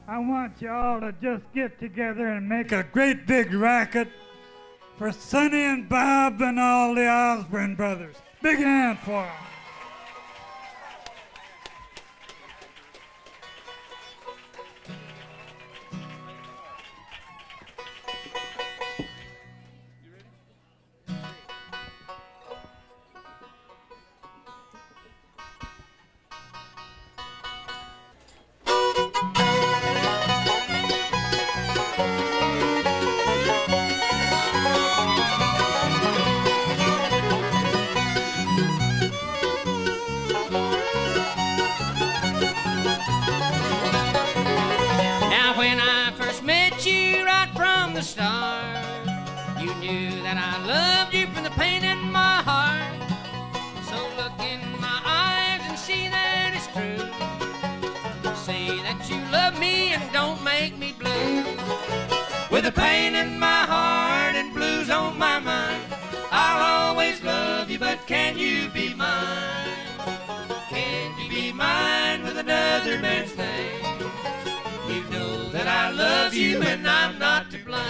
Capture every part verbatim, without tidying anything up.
I want you all to just get together and make a great big racket for Sonny and Bob and all the Osborne brothers. Big hand for them. With the pain in my heart and blues on my mind, I'll always love you, but can you be mine? Can you be mine with another man's name? You know that I love you and I'm not to blame.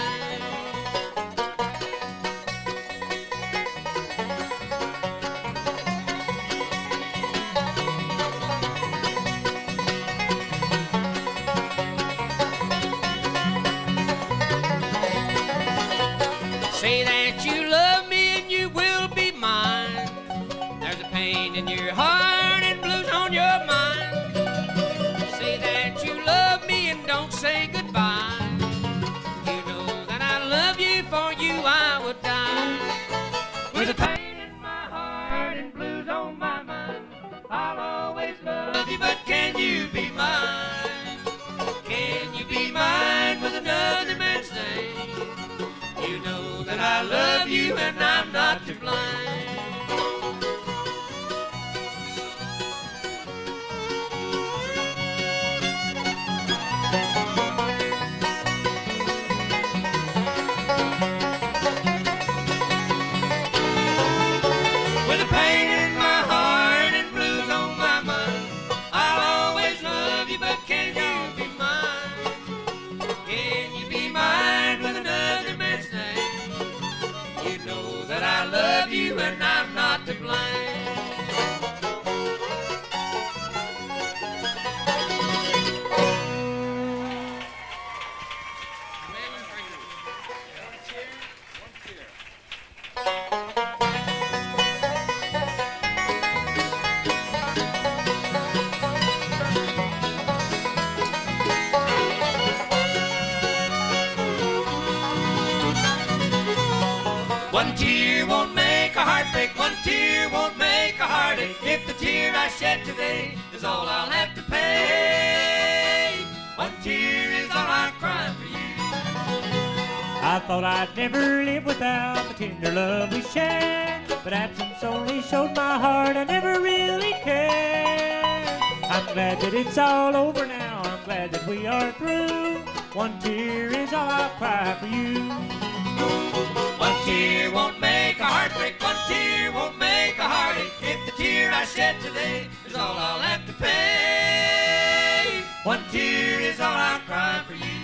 Say that you love me and you will be mine. There's a pain in your heart and blues on your mind. Say that you love me and don't say goodbye. You know that I love you, for you I would die. With a pain in my heart and blues on my mind, I'll always love you, but can you be mine? Can you be mine with another man's name? You know that I love you and I'm not to blame. With a pain in my heart and blues on my mind, I'll always love you, but can you be mine? Can you be mine with another man's name? You know that I love you and I'm not to blame. One tear won't make a heartbreak, one tear won't make a heartache. If the tear I shed today is all I'll have to pay, one tear is all I'll cry for you. I thought I'd never live without the tender love we shared, but absence only showed my heart I never really cared. I'm glad that it's all over now, I'm glad that we are through. One tear is all I'll cry for you. One tear won't make a heartbreak, one tear won't make a heartache. If the tear I shed today is all I'll have to pay, one tear is all I'll cry for you.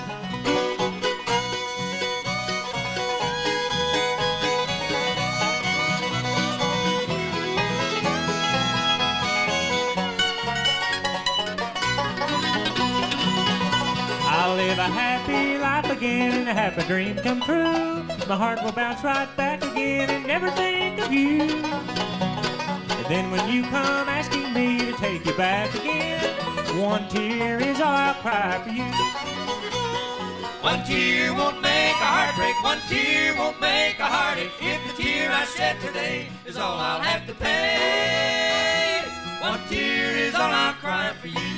I'll live a happy life again and have a dream come true. My heart will bounce right back again and never think of you. And then when you come asking me to take you back again, one tear is all I'll cry for you. One tear won't make a heartbreak, one tear won't make a heartache. If the tear I shed today is all I'll have to pay, one tear is all I'll cry for you.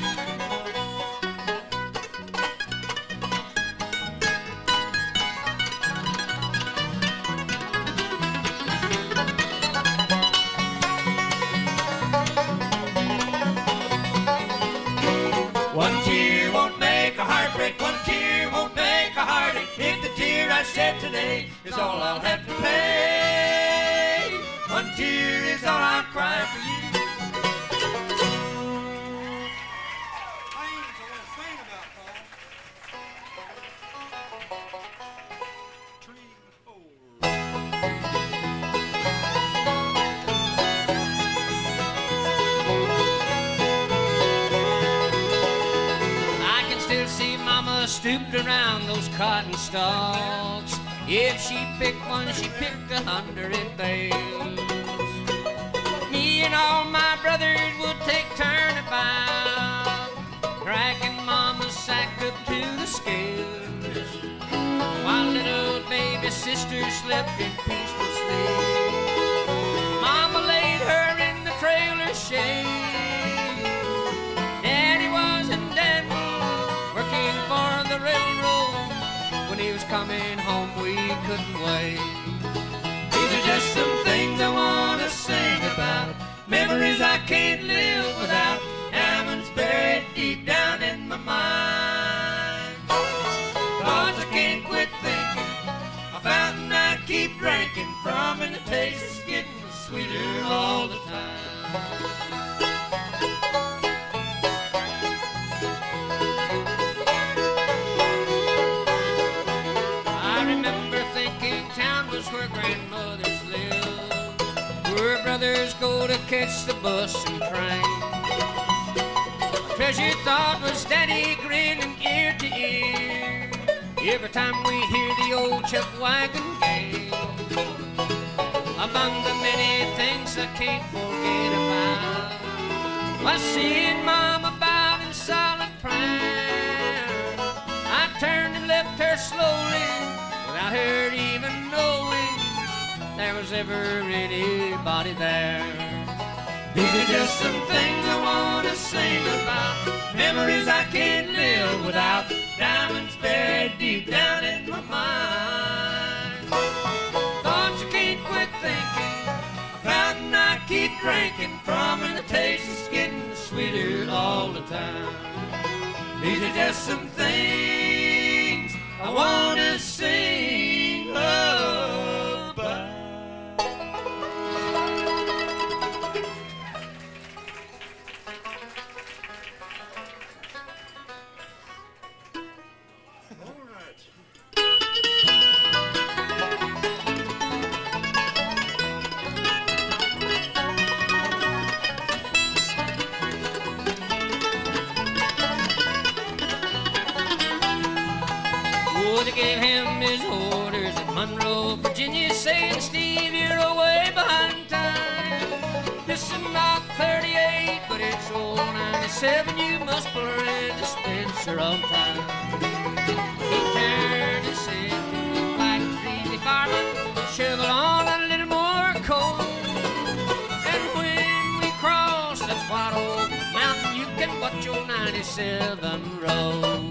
One tear won't make a heartbreak, one tear won't make a heartache. If the tear I shed today is all I'll have to pay, one tear is all I'll cry for you. Things I want to sing about, Paul. stooped around those cotton stalks. If she picked one, she picked a hundred bales. Me and all my brothers would take turn about, cracking mama's sack up to the scales, while little baby sister slept in peaceful sleep. Mama laid her in the trailer shade. Daddy was in Denver working for the railroad. When he was coming home, we couldn't wait. These are just some things I want to sing about, memories I can't live without, diamonds buried deep down in my mind. Thoughts I can't quit thinking, a fountain I keep drinking from, and the taste is getting sweeter all the time. I remember thinking town was where grandmothers lived, where brothers go to catch the bus and train. My treasured thought was Daddy grinning ear to ear every time we hear the old chuck wagon gate. Among the many things I can't forget about was seeing Mama bow in silent prayer. I turned and left her slowly without her even knowing there was ever anybody there. These are just some things I want to sing about, memories I can't live without, diamonds buried deep down in my mind. Thoughts you can't quit thinking, a fountain I keep drinking from, and the taste is getting sweeter all the time. These are just some things I want to sing about. They gave him his orders at Monroe, Virginia, saying, Steve, you're away behind time. This is not thirty-eight, but it's old ninety-seven. You must pull her in the dispenser on time. He turned and said to the black greasy fireman, shovel on a little more coal. And when we cross that white old mountain, you can watch your ninety-seven roll.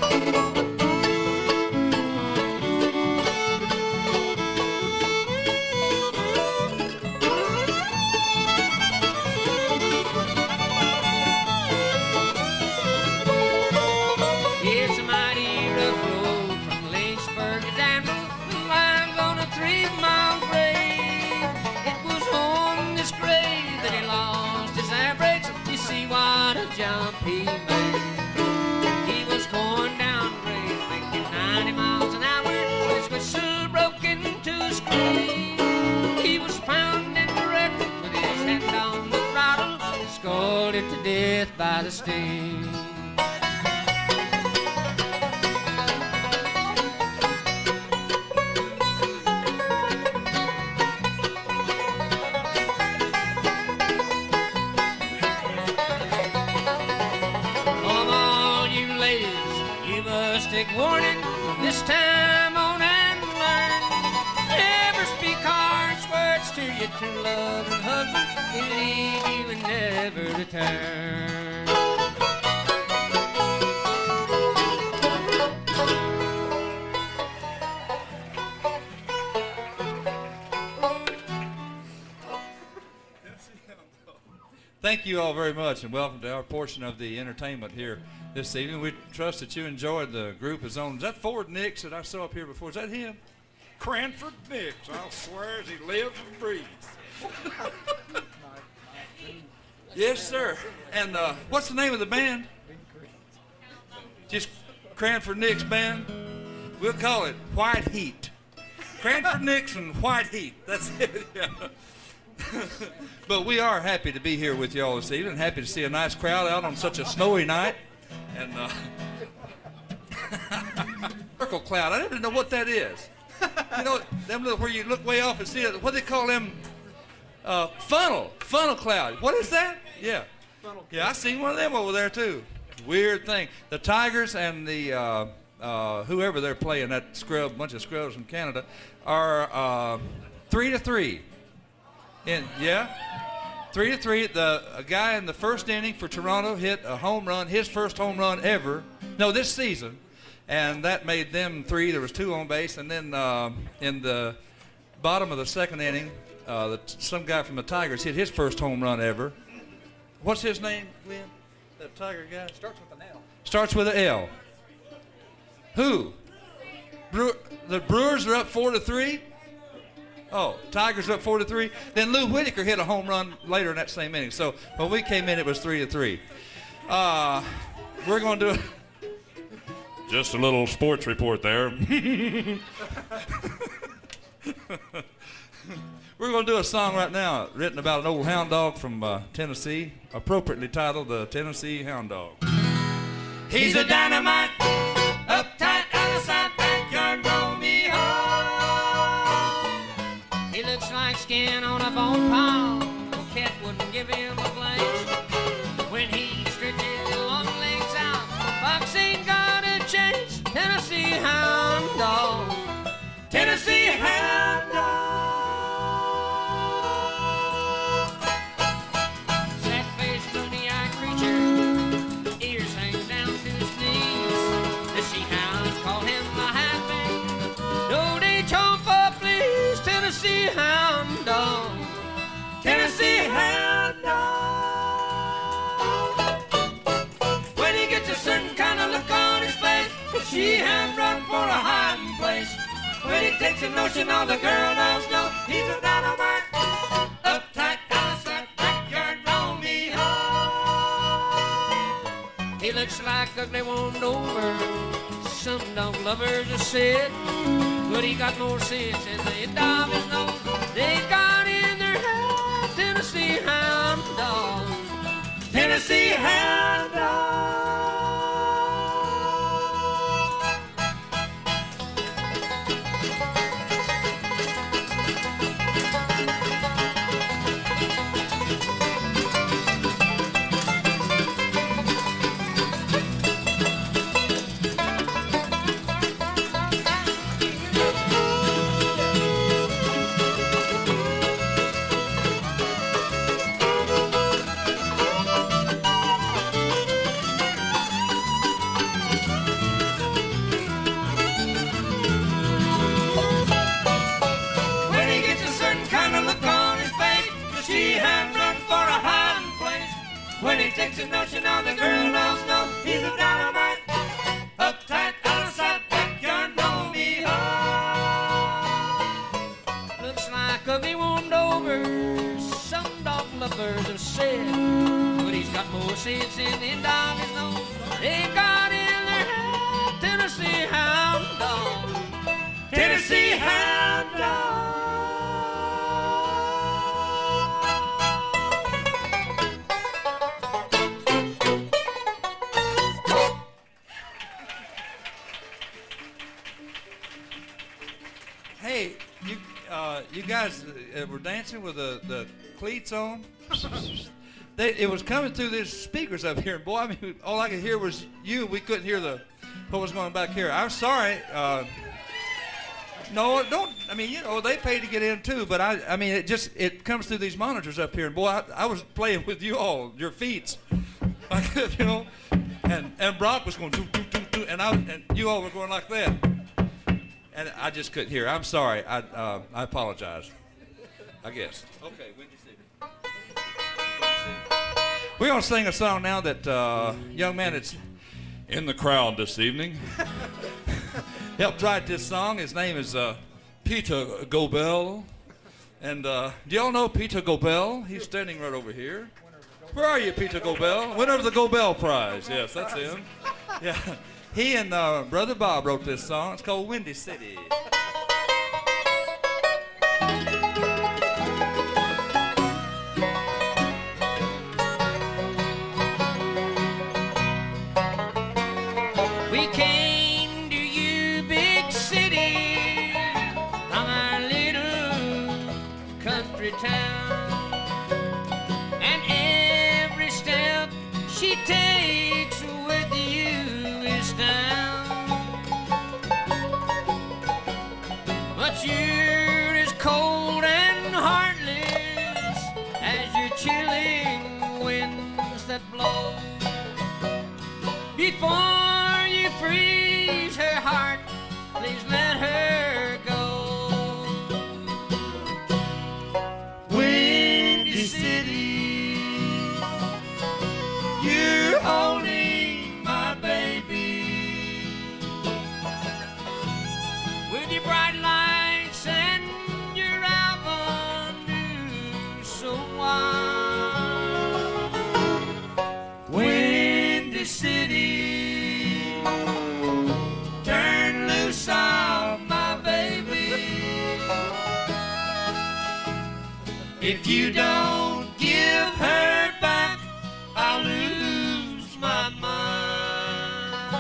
Jump he made. He was going down the grade, making ninety miles an hour. His whistle broke into a scream. He was pounding the record with his hand on the throttle, scalded to death by the steam. Warning this time on and learn. Never speak harsh words to your true love and husband. He'll leave you and never return. Thank you all very much, and welcome to our portion of the entertainment here this evening. We trust that you enjoyed the group is on. Is that Ford Nix that I saw up here before? Is that him? Cranford Nix. I'll swear as he lives and breathes. Yes, sir. And uh, what's the name of the band? Just Cranford Nix Band? We'll call it White Heat. Cranford Nix and White Heat. That's it. Yeah. But we are happy to be here with you all this evening. Happy to see a nice crowd out on such a snowy night. And uh, circle cloud. I didn't know what that is. You know, them little, where you look way off and see it. What do they call them? Uh, funnel. Funnel cloud. What is that? Yeah. Yeah, I seen one of them over there too. Weird thing. The Tigers and the uh, uh, whoever they're playing, that scrub, bunch of scrubs from Canada, are uh, three to three. In yeah, three to three. The a guy in the first inning for Toronto hit a home run, his first home run ever. No, this season. And that made them three. There was two on base. And then uh, in the bottom of the second inning, uh, the, some guy from the Tigers hit his first home run ever. What's his name, Glen? That Tiger guy? Starts with an L. Starts with an L. Who? Brewer, the Brewers are up four to three. Oh, Tigers are up four to three. Then Lou Whitaker hit a home run later in that same inning. So when we came in, it was three to three. Uh, we're going to do. Just a little sports report there. We're going to do a song right now written about an old hound dog from uh, Tennessee, appropriately titled The Tennessee Hound Dog. He's a dynamite, uptight, out-of-sight, backyard Romeo. He looks like skin on a bone pile. A cat wouldn't give him a glance. When he stretches his long legs out, fox ain't got a chance. Tennessee hound dog, Tennessee hound dog. Flat-faced, stony-eyed creature, ears hang down to his knees. The she hounds call him a halfback. Don't age home for please. Tennessee hound dog, Tennessee hound dog. When he gets a certain kind of look on his face, the she-hound run for a hiding place. When he takes a notion, all the girl dogs know he's a dynamite, uptight, out-of-sight, backyard Romeo. He looks like ugly warmed over. Some dog lovers have said, but he got more sense as the end of his nose. They got in their head, Tennessee hound dog, Tennessee hound dog. When he takes a notion on the girl dogs know he's a dynamite, uptight, out-of-sight, backyard Romeo. Looks like ugly warmed over. Some dog lovers have said, but he's got more sense in the end of his nose. They got in their head, Tennessee hound dog, Tennessee hound dog. Hey, you uh, you guys uh, were dancing with the, the cleats on. They, it was coming through these speakers up here, and boy, I mean, all I could hear was you. We couldn't hear the what was going back here. I'm sorry. Uh, no, don't. I mean, you know, they paid to get in too, but I, I mean, it just it comes through these monitors up here, and boy, I, I was playing with you all, your feet, I could, you know, and and Brock was going doo doo doo doo, and I and you all were going like that. And I just couldn't hear. I'm sorry. I uh, I apologize. I guess. Okay. When did you see me? We're gonna sing a song now that uh, young man that's in the crowd this evening helped write this song. His name is uh, Peter Gobel. And uh, do y'all know Peter Gobel? He's standing right over here. Where are you, Peter Gobel? Winner of the Gobel Prize. Yes, that's him. Yeah. He and uh, Brother Bob wrote this song. It's called Windy City. We came to you down, and every step she takes with you is down. But you're as cold and heartless as your chilling winds that blow. Before you freeze her heart, please let her go. Windy City, you're holding my baby with your bright lights and your avenue so wide. Windy City, turn loose on my baby. If you don't give her back, I'll lose my mind.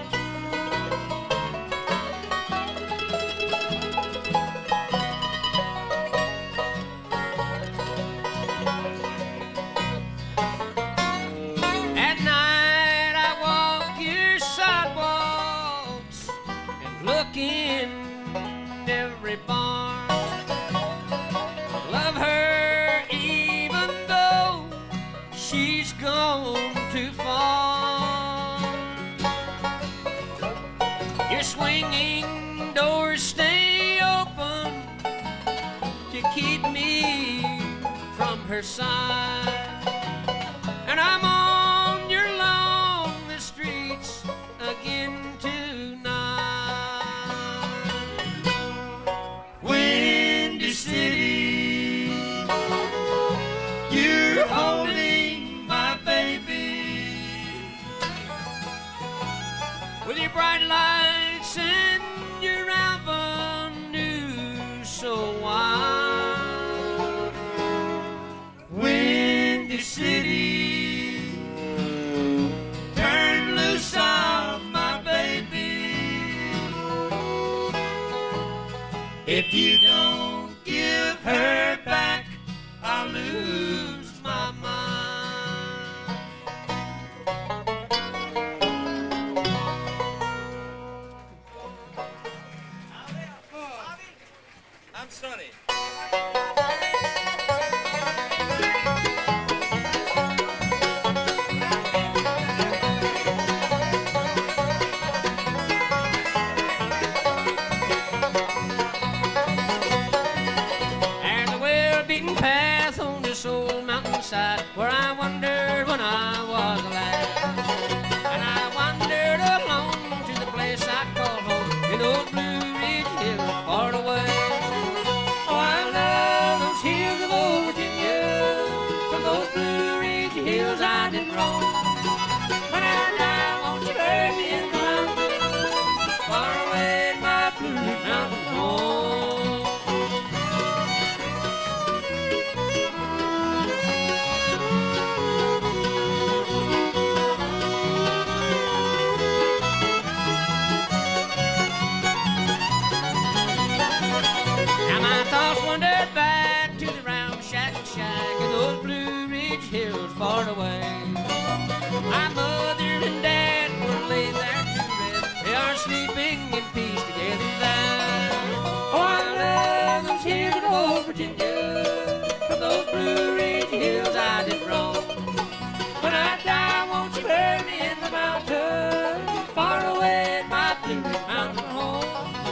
At night I walk your sidewalks and look in every barn. Love her even though she's gone too far. Your swinging doors stay open to keep me from her side, and I'm on your lonely streets again tonight. Windy City, you're holding my baby with your bright lights and your avenue so wide. Windy City, turn loose on my baby. If you don't give her back, I'll lose my mind. I'm Sonny. There's a well-beaten path on this old mountainside where I wandered when I was a lad. And I wandered alone to the place I call home in those Blue Ridge Hills far away. Oh, I love those hills of old Virginia. From those Blue Ridge Hills I did roam. When I die, won't you bury me in the mountains far away in my Blue Ridge Mountain home. Now my thoughts wandered back to the round shack and shack in those Blue Ridge Hills far away. My mother and dad were laid there to rest. They are sleeping in peace together there. Oh, I love those hills of old Virginia. From those Blue Ridge Hills I did roam. When I die, won't you bury me in the mountains far away in my Blue Ridge Mountain home.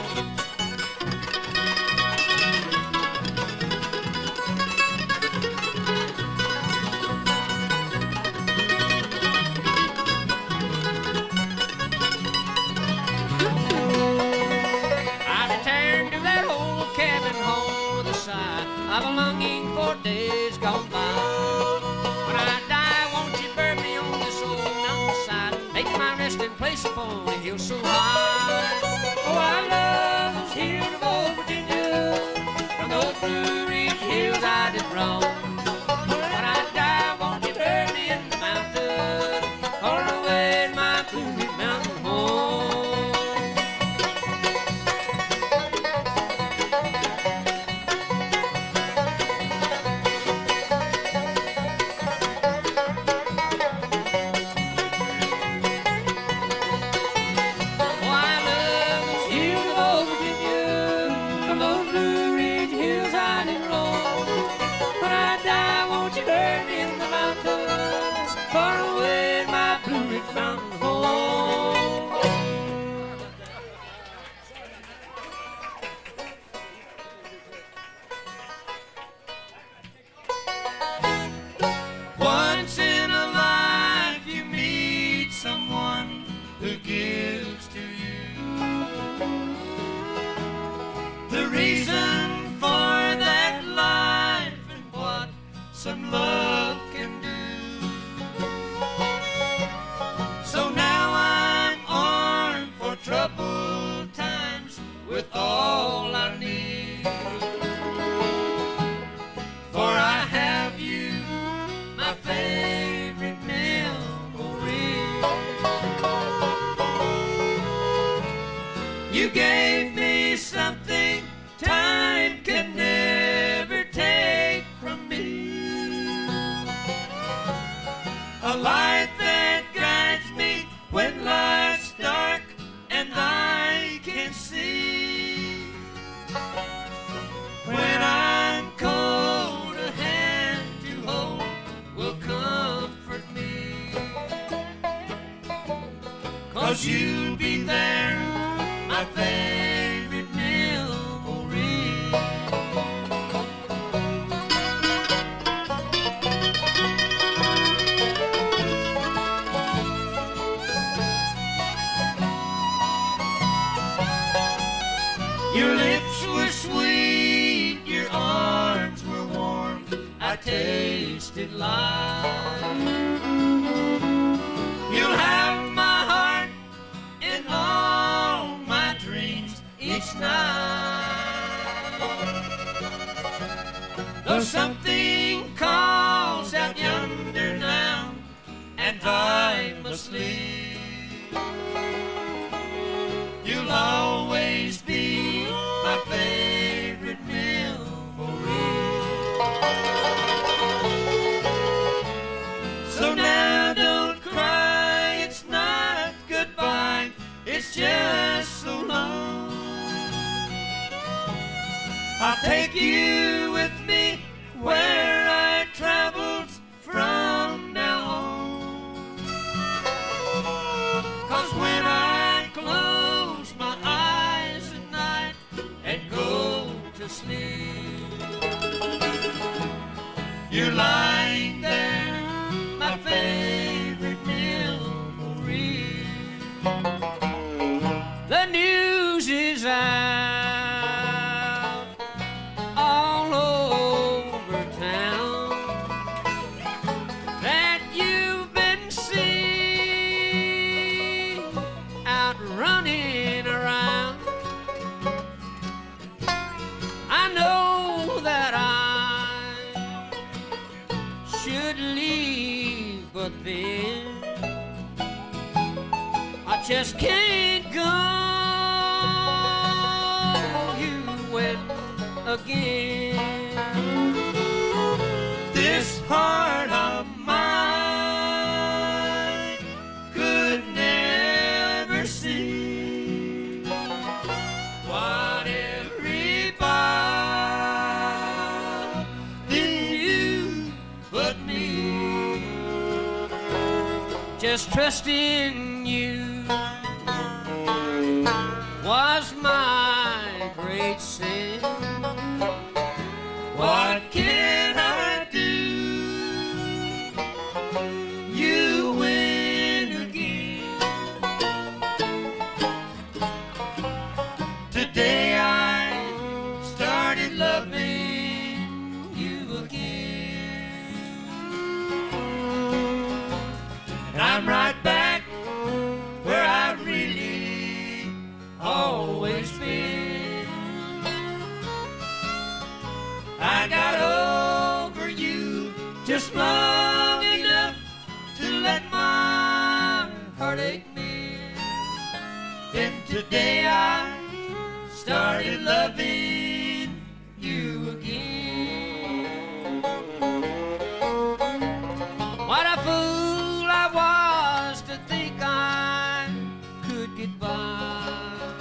I've a longing for days gone by. When I die, won't you bury me on this old mountainside? Make my resting place upon a hill so high. Oh, I love those hills of old Virginia. From those Blue Ridge Hills I did roam. When I die, won't you bury me in the mountains far away in my Blue Ridge Mountain home. some love can do. So now I'm armed for troubled times with all I need. For I have you, my favorite memory. You gave me something time can never take from me. A light that guides me when life's dark and I can't see. When I'm cold, a hand to hold will comfort me. 'Cause you'll be there, my favorite memory. Your lips were sweet, your arms were warm, I tasted life. You'll have my heart and all my dreams each night. Though something calls out yonder now, and I must leave, you'll always be my favorite memory. So now don't cry, it's not goodbye, it's just so long. I'll take you with me where I traveled from now on. 'Cause when I close my eyes at night and go to sleep, you're lying there, my favorite memory. The news is out all over town that you've been seen out running around. I know that I should leave, but then I just can't go. You went again. This heart of mine could never see what everybody knew but me. Just trusting you was my great sin. What can I do? You win again. Today I started loving you again. And I'm right back where I really always been. I got over you just long enough to let my heartache mend. Then today I started loving you again. What a fool I was to think I could get by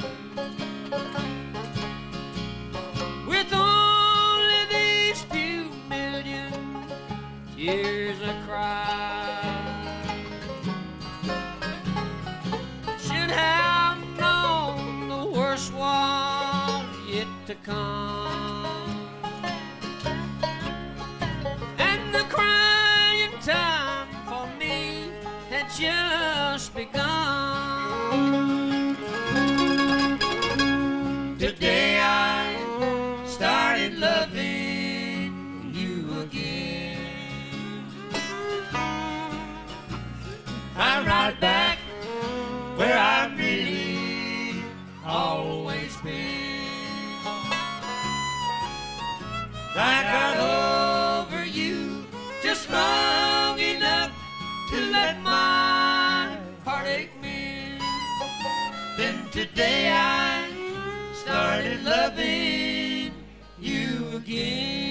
with only these few million tears I cried. Should have known the worst was yet to come, and the crying time for me had just begun. Today I started loving you again. right back where I've really always been. I got over you just long enough to let my heartache mend. Then today I started loving you again.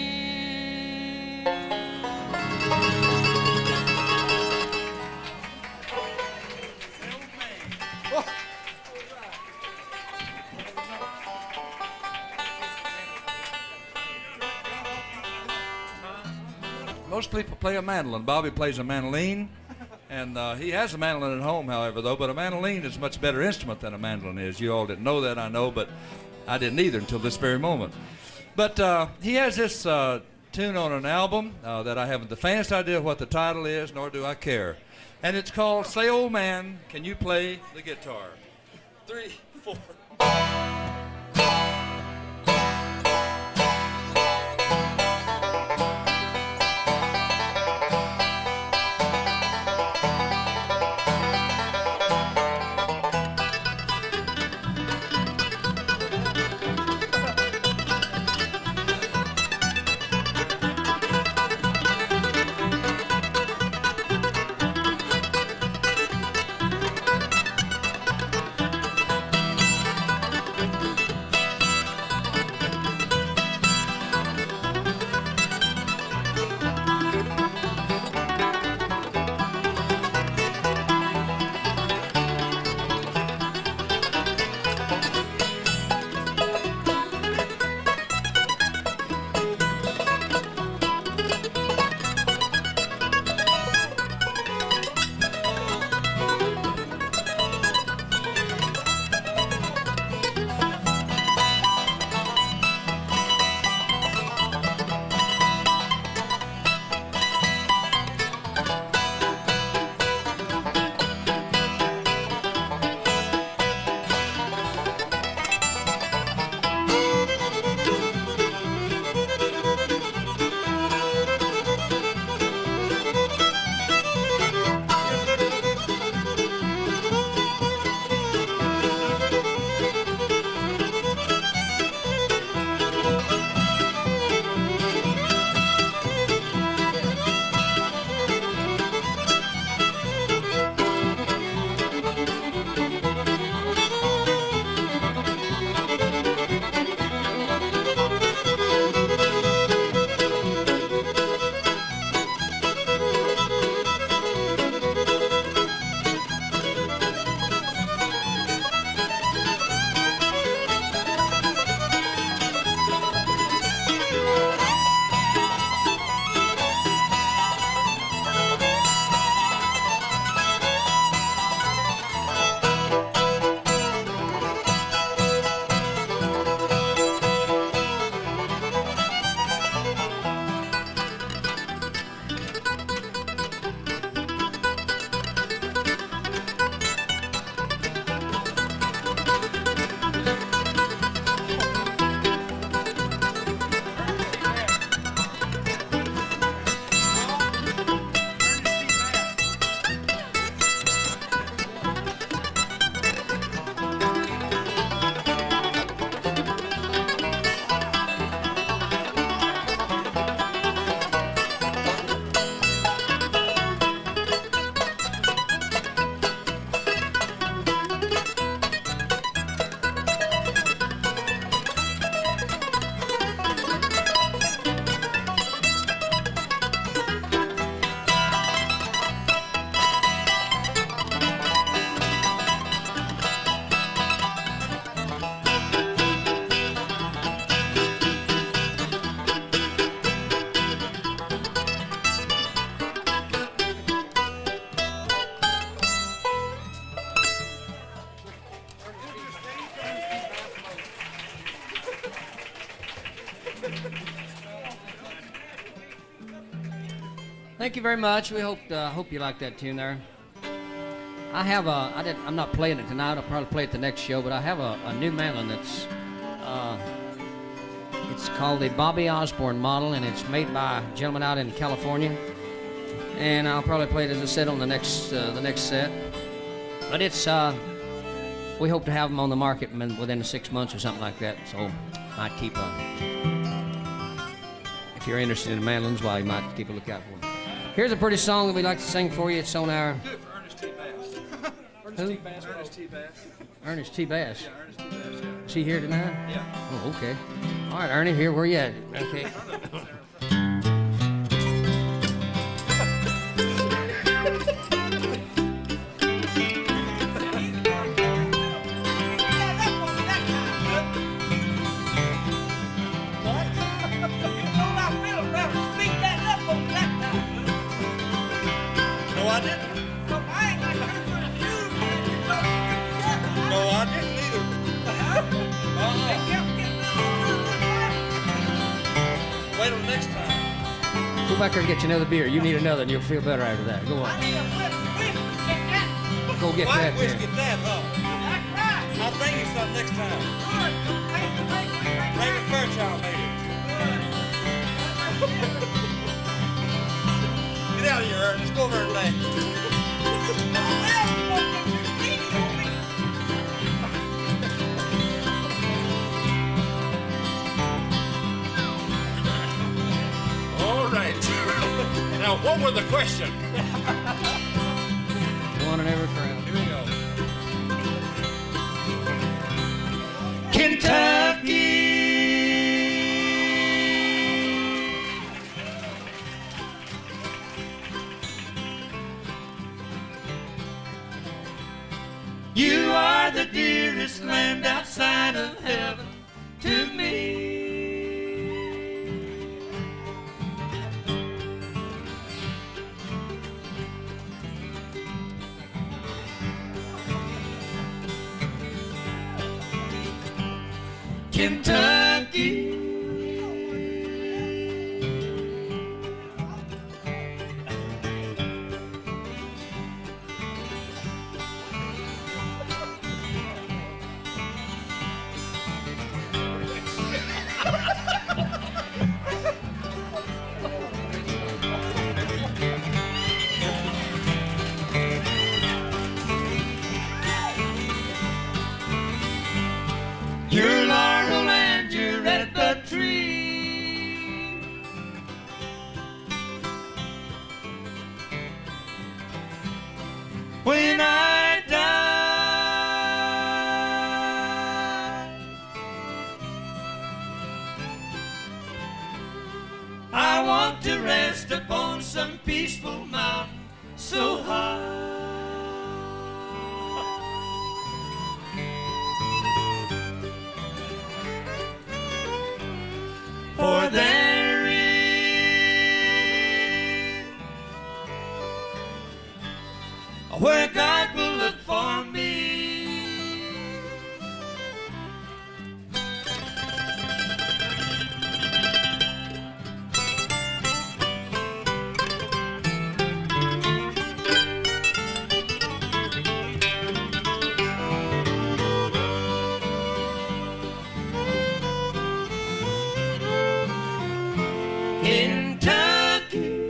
Most people play a mandolin. Bobby plays a mandolin, and uh, he has a mandolin at home, however, though, but a mandolin is a much better instrument than a mandolin is. You all didn't know that, I know, but I didn't either until this very moment. But uh, he has this uh, tune on an album uh, that I haven't the faintest idea what the title is, nor do I care. And it's called Say Old Man, Can You Play the Guitar? Three, four. Thank you very much. We hope uh, hope you like that tune there. I have a, I did, I'm not playing it tonight. I'll probably play it the next show, but I have a, a new mandolin that's, uh, it's called the Bobby Osborne model, and it's made by a gentleman out in California. And I'll probably play it, as I said, on the next, uh, the next set. But it's, uh, we hope to have them on the market within six months or something like that. So might keep a, if you're interested in mandolins, well, you might keep a lookout for them. Here's a pretty song that we'd like to sing for you. It's on our... Do it for Ernest T. Bass. Ernest Who? T. Bass. Ernest T. Bass. Ernest T. Bass. Yeah, Ernest T. Bass, yeah. Is he here tonight? Yeah. Oh, okay. All right, Ernie, here, where you at? Okay. No, I didn't. No, I didn't either. Uh-uh. Wait till next time. Go back there and get you another beer. You need another, and you'll feel better after that. Go on. Go get White that whiskey, there. that, huh? I'll bring you some next time. Raymond Fairchild made it. Get out of here, Ernest. Go over and lay. All right. Now, what were the question? One in every crowd. Here we go. Kentucky. You are the dearest land outside of heaven to me. Kentucky. Your laurel and your redbud tree, when I die, I want to rest upon some peaceful mountain so high. For there is where God will look for me. Kentucky.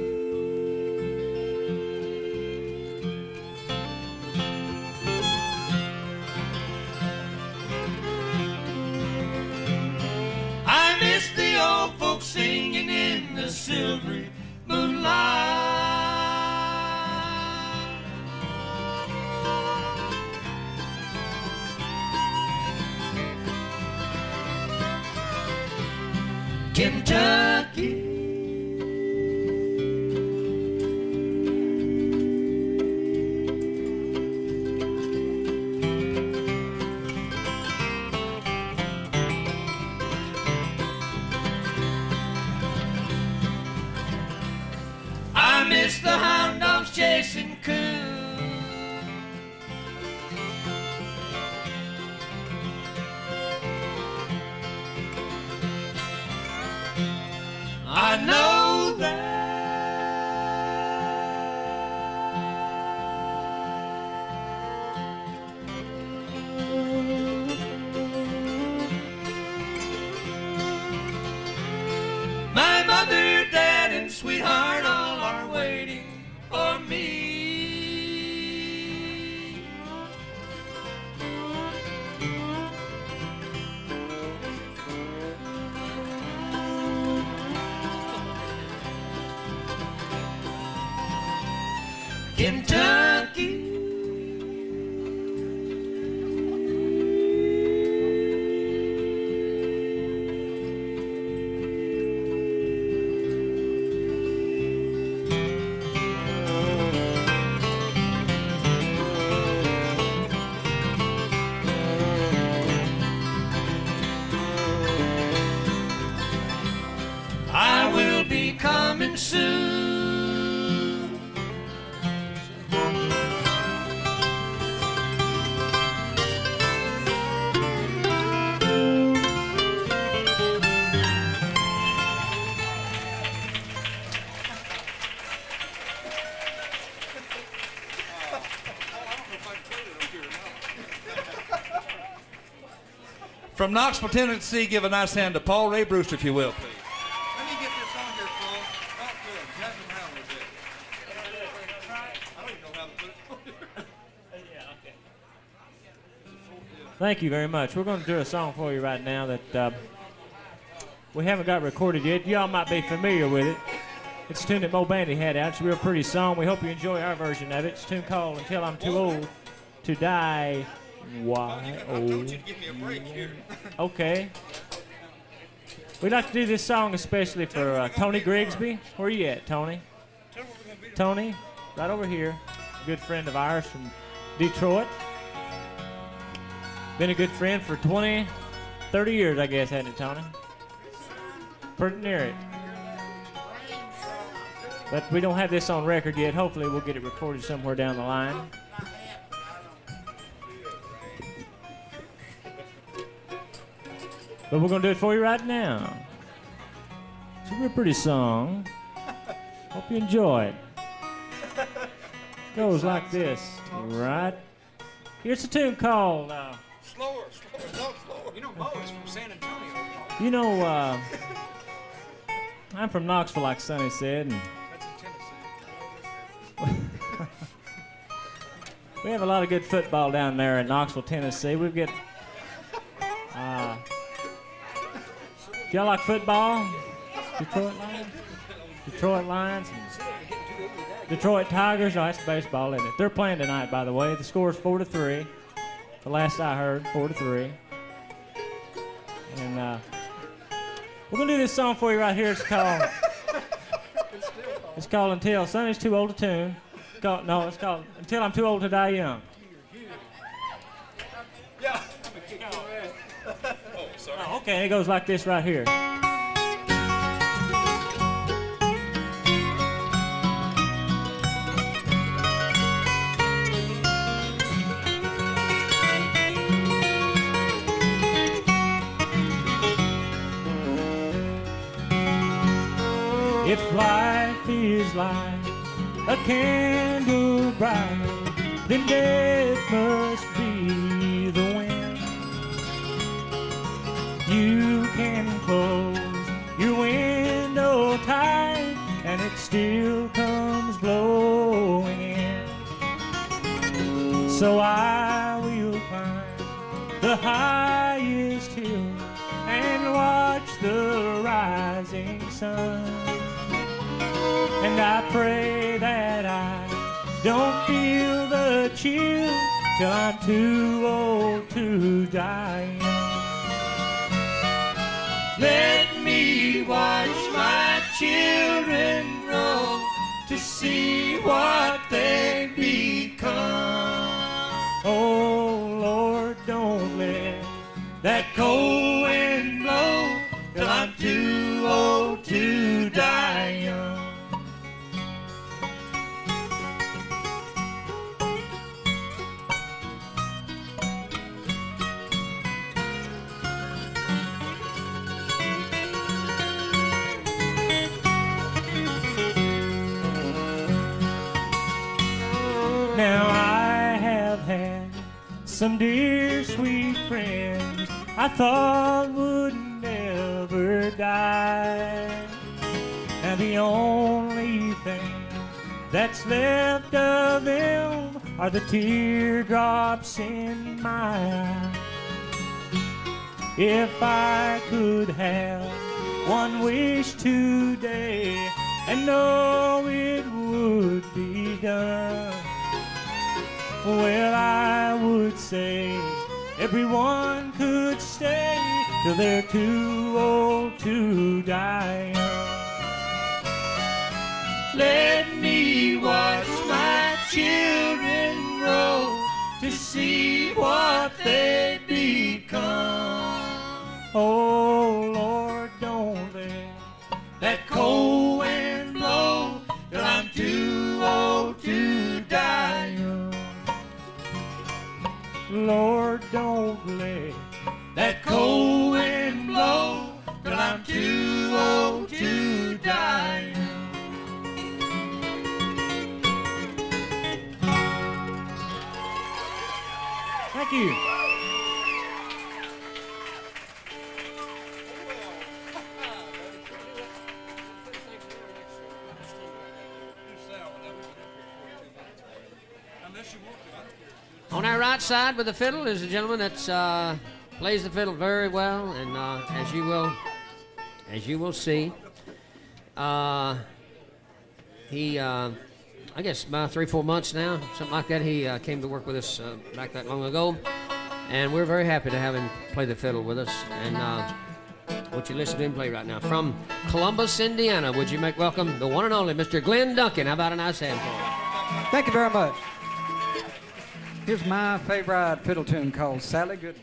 Kentucky. I will be coming soon. From Knoxville, Tennessee, give a nice hand to Paul Ray Brewster, if you will, please. Let me get this on here, Paul. Talk to him. Tap him around a little bit. I don't even know how to put it on here. Thank you very much. We're going to do a song for you right now that uh, we haven't got recorded yet. Y'all might be familiar with it. It's a tune that Mo Bandy had out. It's a real pretty song. We hope you enjoy our version of it. It's a tune called Until I'm Too Old to Die. Y O. Okay. We'd like to do this song especially for uh, Tony Grigsby. Where are you at, Tony? Tony, right over here. A good friend of ours from Detroit. Been a good friend for twenty, thirty years, I guess, hasn't it, Tony? Pretty near it. But we don't have this on record yet. Hopefully we'll get it recorded somewhere down the line. But we're going to do it for you right now. It's a real pretty song. Hope you enjoy it. Goes like this, right? Here's a tune called... Uh, Slower, slower, no, slower. You know, Mo is from San Antonio. you know, uh, I'm from Knoxville, like Sonny said. And That's in Tennessee. we have a lot of good football down there in Knoxville, Tennessee. We've got... Uh, do y'all like football? Detroit Lions? Detroit Lions and Detroit Tigers. No, that's baseball, isn't it? They're playing tonight, by the way. The score is four to three. The last I heard, four to three. And uh, we're gonna do this song for you right here. It's called. It's called Until Sonny's Too Old to Tune. It's called, no, it's called Until I'm Too Old to Die Young. Yeah. Oh, sorry. Oh, okay, it goes like this right here. If life is like a candle bright, then death must be the wind. You can close your window tight, and it still comes blowing in. So I will climb the highest hill and watch the rising sun. And I pray that I don't feel the chill till I'm too old to die young. Let me watch my children grow to see what they become. Oh Lord, don't let that cold wind blow till I'm too old to die young. Now I have had some dear sweet friends I thought would never die. And the only thing that's left of them are the teardrops in my eye. If I could have one wish today and know it would be done, say everyone could stay till they're too old to die young. Let me watch my children grow to see what they become. Oh Lord, don't let that cold wind blow till I'm too old to die young. Lord, don't let that cold wind blow till I'm too old to die young. Thank you. On our right side with the fiddle is a gentleman that uh, plays the fiddle very well, and uh, as you will, as you will see, uh, he, uh, I guess about three, four months now, something like that. He uh, came to work with us uh, back that long ago, and we're very happy to have him play the fiddle with us. And uh, won't you listen to him play right now? From Columbus, Indiana, would you make welcome the one and only Mister Glen Duncan? How about a nice hand for him? Thank you very much. Here's my favorite fiddle tune called Sally Good.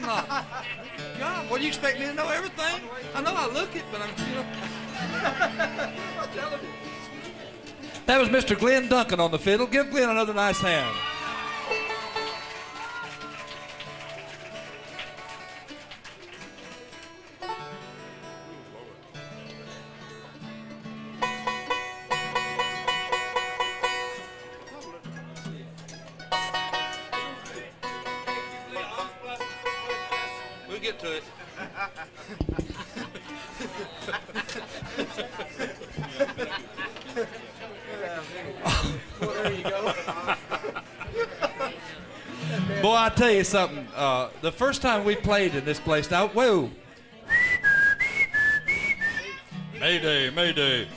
not? God, what do you expect me to know everything? I know I look it, but I'm, you know. That was Mister Glen Duncan on the fiddle. Give Glen another nice hand. We'll get to it. Well, there you go. Boy, I tell you something. Uh, the first time we played in this place, now, whoa. Mayday, Mayday.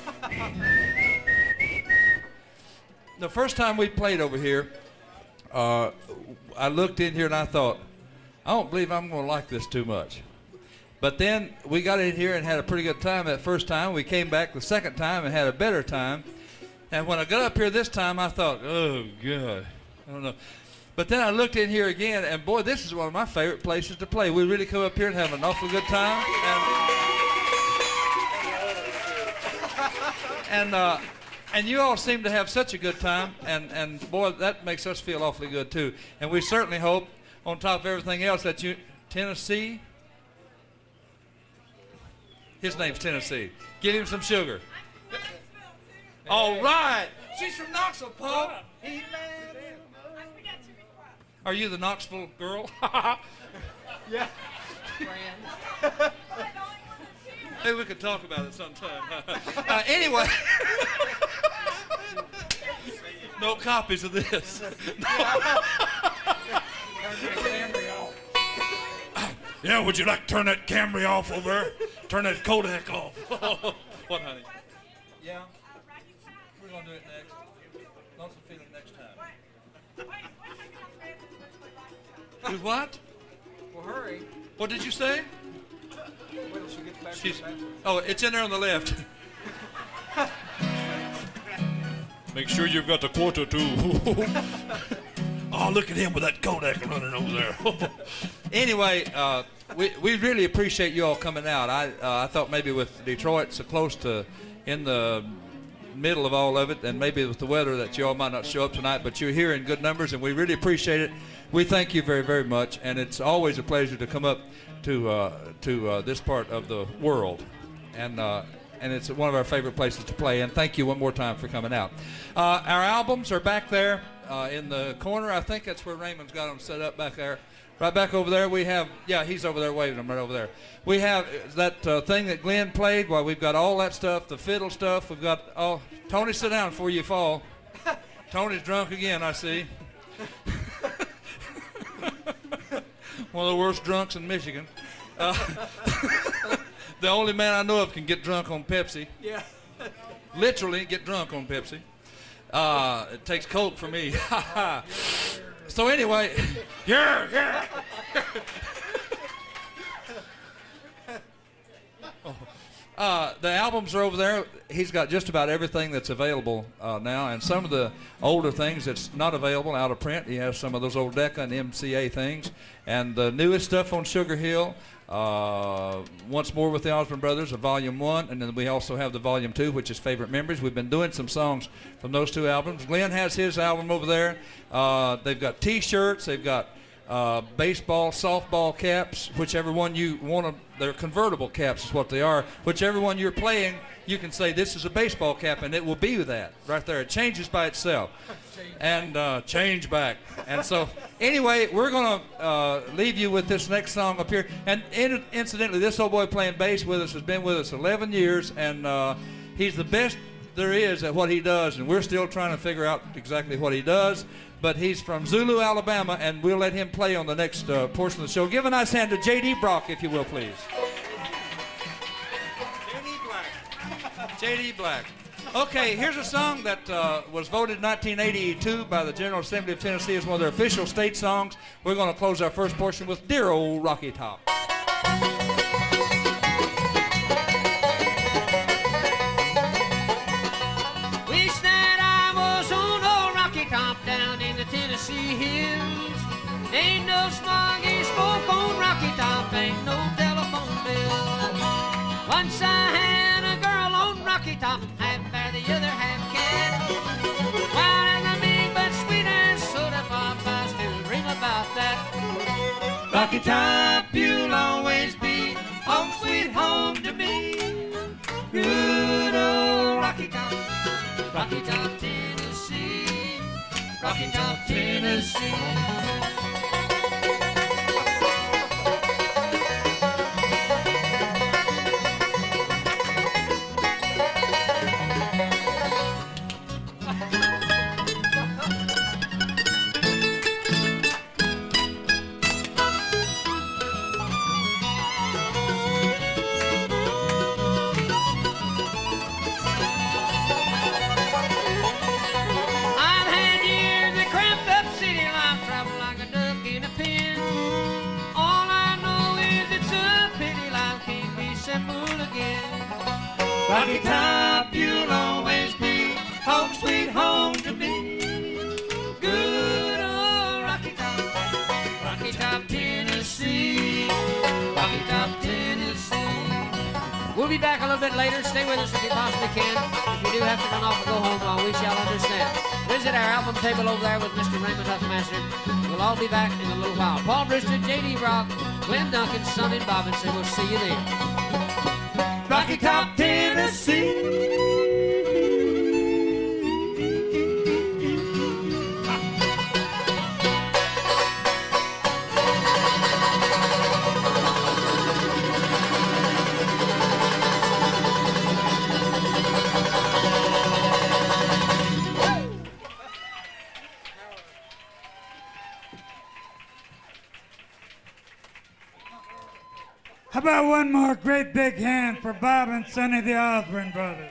The first time we played over here, uh, I looked in here and I thought, I don't believe I'm going to like this too much. But then we got in here and had a pretty good time that first time. We came back the second time and had a better time. And when I got up here this time, I thought, oh, God, I don't know. But then I looked in here again, and boy, this is one of my favorite places to play. We really come up here and have an awful good time. And, and, uh, and you all seem to have such a good time, and, and boy, that makes us feel awfully good, too. And we certainly hope, on top of everything else, that you, Tennessee, his name's Tennessee. Get him some sugar. All right. She's from Knoxville, Paul. Are you the Knoxville girl? Yeah. Maybe we could talk about it sometime. uh, anyway. No copies of this. Yeah, would you like to turn that Camry off over there? Turn that Kodak off. What, honey? Yeah? We're going to do it next. Lots of feeling next time. Do what? Well, hurry. What did you say? Wait till she gets back to She's, the bathroom. oh, it's in there on the left. Make sure you've got the quarter, too. Oh, look at him with that Kodak running over there. Anyway, uh, we, we really appreciate you all coming out. I, uh, I thought maybe with Detroit so close to in the middle of all of it, and maybe with the weather that you all might not show up tonight, but you're here in good numbers, and we really appreciate it. We thank you very, very much, and it's always a pleasure to come up to uh, to uh, this part of the world, and uh, and it's one of our favorite places to play. And thank you one more time for coming out. Uh, our albums are back there uh, in the corner. I think that's where Raymond's got them set up back there. Right back over there, we have, yeah, he's over there waving them right over there. We have that uh, thing that Glen played. Well, we've got all that stuff, the fiddle stuff. We've got, oh, Tony, sit down before you fall. Tony's drunk again, I see. One of the worst drunks in Michigan. Uh, the only man I know of can get drunk on Pepsi. Yeah. Literally get drunk on Pepsi. Uh, it takes Coke for me. So anyway, yeah, yeah. oh. uh, the albums are over there. He's got just about everything that's available uh, now, and some of the older things that's not available out of print. He has some of those old Decca and M C A things, and the newest stuff on Sugar Hill. Uh, once more with the Osborne Brothers, a volume one, and then we also have the volume two, which is Favorite Memories. We've been doing some songs from those two albums. Glen has his album over there. Uh, they've got T-shirts, they've got uh, baseball, softball caps, whichever one you want to. They're convertible caps, is what they are. Whichever one you're playing, you can say this is a baseball cap, and it will be that right there. It changes by itself, and uh, change back. And so, anyway, we're gonna uh, leave you with this next song up here. And in, incidentally, this old boy playing bass with us has been with us eleven years, and uh, he's the best there is at what he does. And we're still trying to figure out exactly what he does. But he's from Zulu, Alabama, and we'll let him play on the next uh, portion of the show. Give a nice hand to J D Brock, if you will, please. J D Black. J D Black. Okay, here's a song that uh, was voted in nineteen eighty-two by the General Assembly of Tennessee as one of their official state songs. We're going to close our first portion with Dear Old Rocky Top. Wish that I was on old Rocky Top down in the Tennessee hills. Ain't no smoggy smoke on Rocky Once I had a girl on Rocky Top, half bear, the other half cat. Wild as a mean but sweet as soda pop, I still dream about that. Rocky Top, you'll always be home sweet home to me. Good old Rocky Top, Rocky Top, Tennessee, Rocky Top, Tennessee. Rocky Top, you'll always be home sweet home to me. Good old Rocky Top, Rocky Top, Tennessee, Rocky Top, Tennessee. We'll be back a little bit later. Stay with us if you possibly can. If you do have to run off and go home, well, we shall understand. Visit our album table over there with Mister Raymond Huffmaster. We'll all be back in a little while. Paul Brewster, J D Rock, Glen, Duncan, Sonny, and Robinson. We'll see you then. Rocky Top, Tennessee. How about one more great big hand for Bob and Sonny, the Osborne brothers?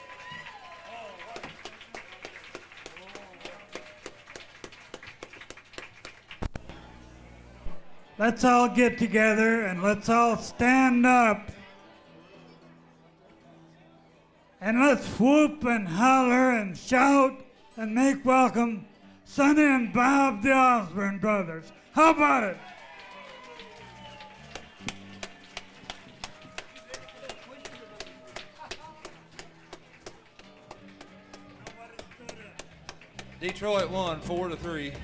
Let's all get together and let's all stand up. And let's whoop and holler and shout and make welcome Sonny and Bob, the Osborne brothers. How about it? Detroit won four to three.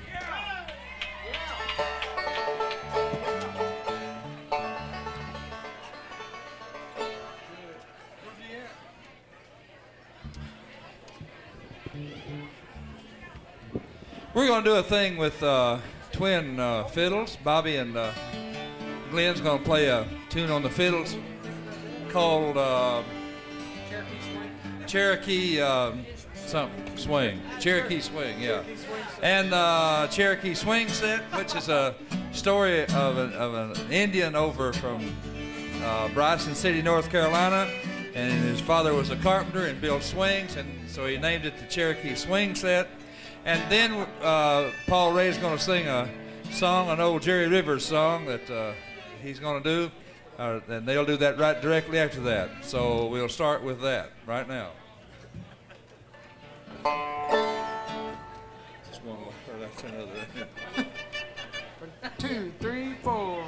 We're going to do a thing with uh, twin uh, fiddles. Bobby and uh, Glen's going to play a tune on the fiddles called uh, Cherokee um, something swing. Cherokee swing, yeah. And uh, Cherokee swing set, which is a story of, a, of an Indian over from uh, Bryson City, North Carolina, and his father was a carpenter and built swings, and so he named it the Cherokee swing set. And then uh, Paul Ray's going to sing a song, an old Jerry Rivers song that uh, he's going to do, uh, and they'll do that right directly after that. So we'll start with that right now. Just one more. That's another. Two, three, four.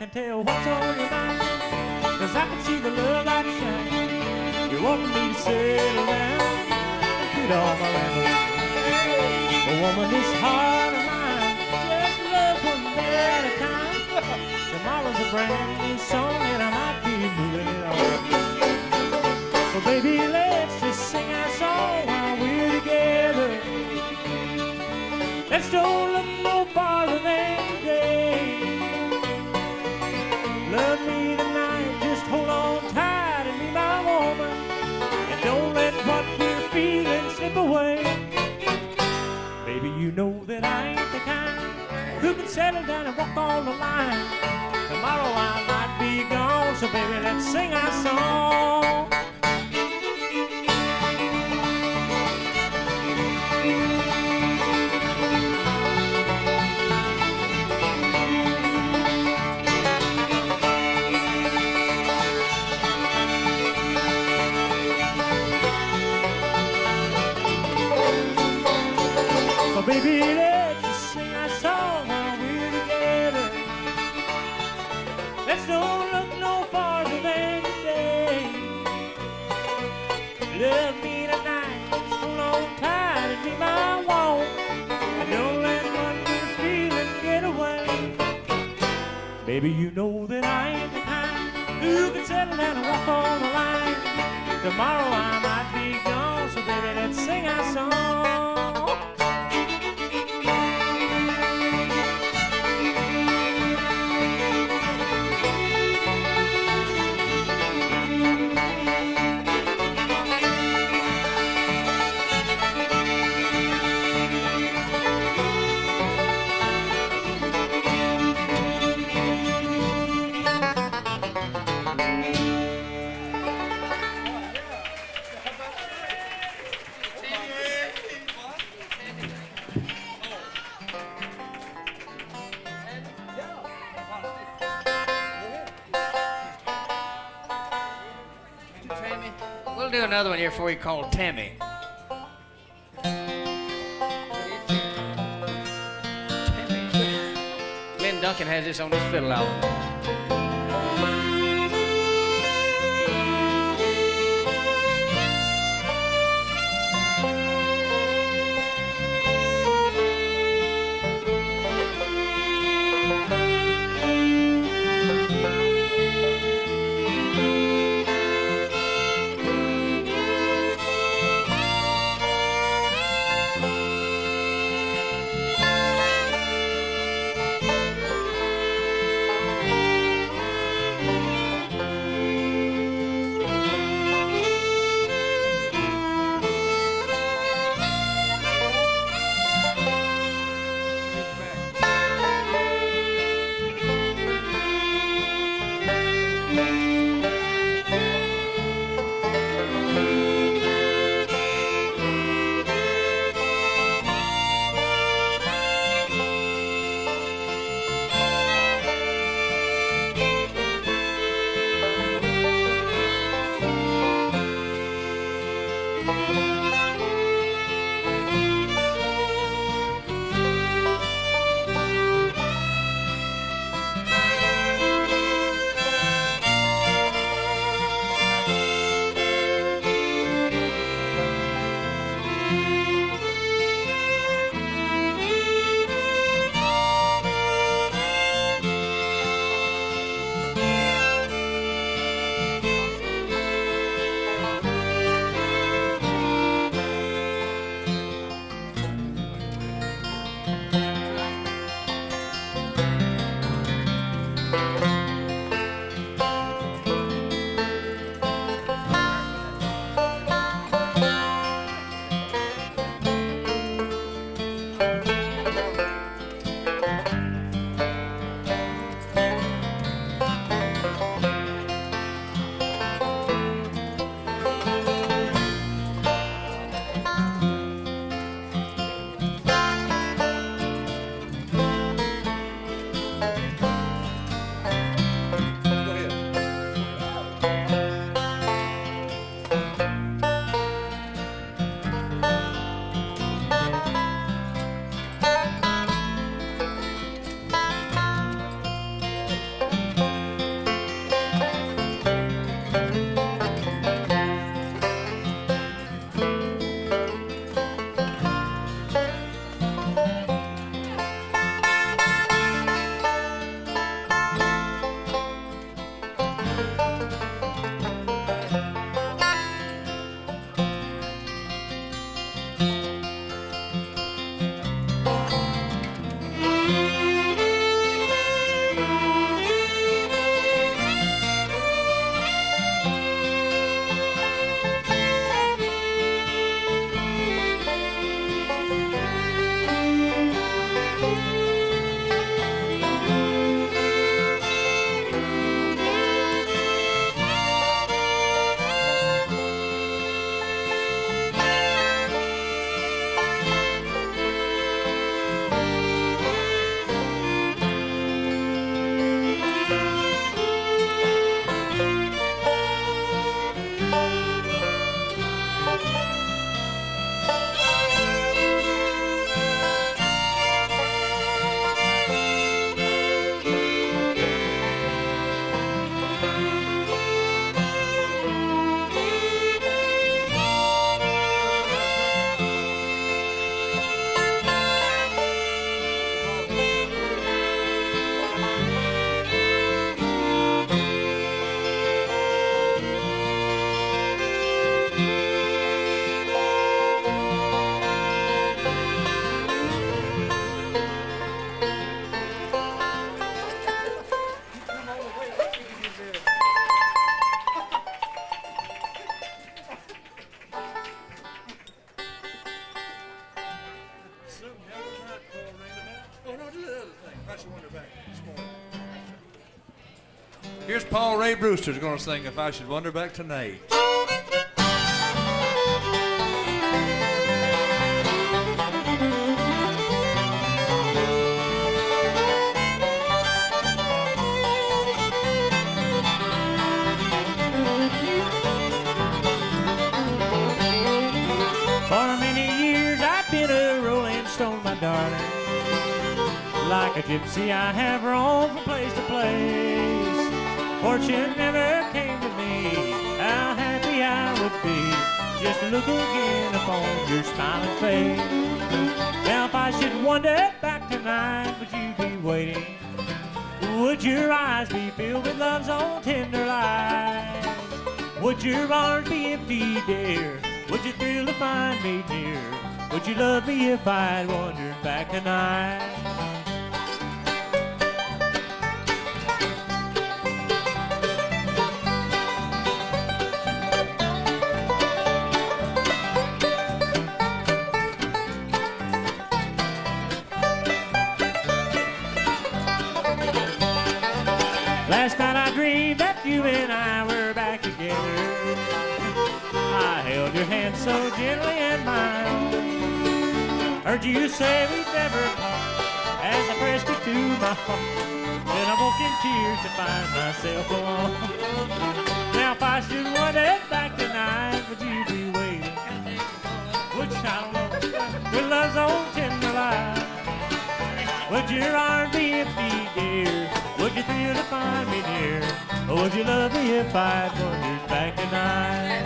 can tell what's on your mind. Cause I can see the love light shine. You want me to settle down and quit all my rambling. A woman, this heart of mine just loves one day at a time. Tomorrow's a brand new song and I might be moving it on. So baby, let's just sing our song while we're together. Let's don't look no farther than today. Love me tonight, just hold on tight and be my woman. And don't let what we're feeling slip away. Baby, you know that I ain't the kind who can settle down and walk on the line. Tomorrow I might be gone, so baby, let's sing our song. So baby, let's just sing our song while we're together. Let's don't look no farther than today. Love me tonight, just hold on tight and be my woman. And don't let what we're feeling get away. Baby, you know that I ain't the kind who can settle down and walk on the line. Tomorrow I might be gone, so baby, let's sing our song. We'll do another one here for you called Tammy. Tammy. Glen Duncan has this on his fiddle album. Here's Paul Ray Brewster's going to sing If I Should Wander Back Tonight. For many years I've been a rolling stone, my darling. Like a gypsy I have roamed from place to place. Fortune never came to me, how happy I would be just to look again upon your smiling face. Now if I should wander back tonight, would you be waiting? Would your eyes be filled with love's own tender light? Would your arms be empty, dear? Would you thrill to find me near? Would you love me if I'd wandered back tonight? Last night I dreamed that you and I were back together. I held your hand so gently in mine. Heard you say we'd never part as I pressed it to my heart. Then I woke in tears to find myself alone. Now if I should wander back tonight, would you be waiting? Would you, I don't know, with love's own tender light? Would your arms be empty, dear? Would you thrill to find me near? Or would you love me if I'd wandered back tonight?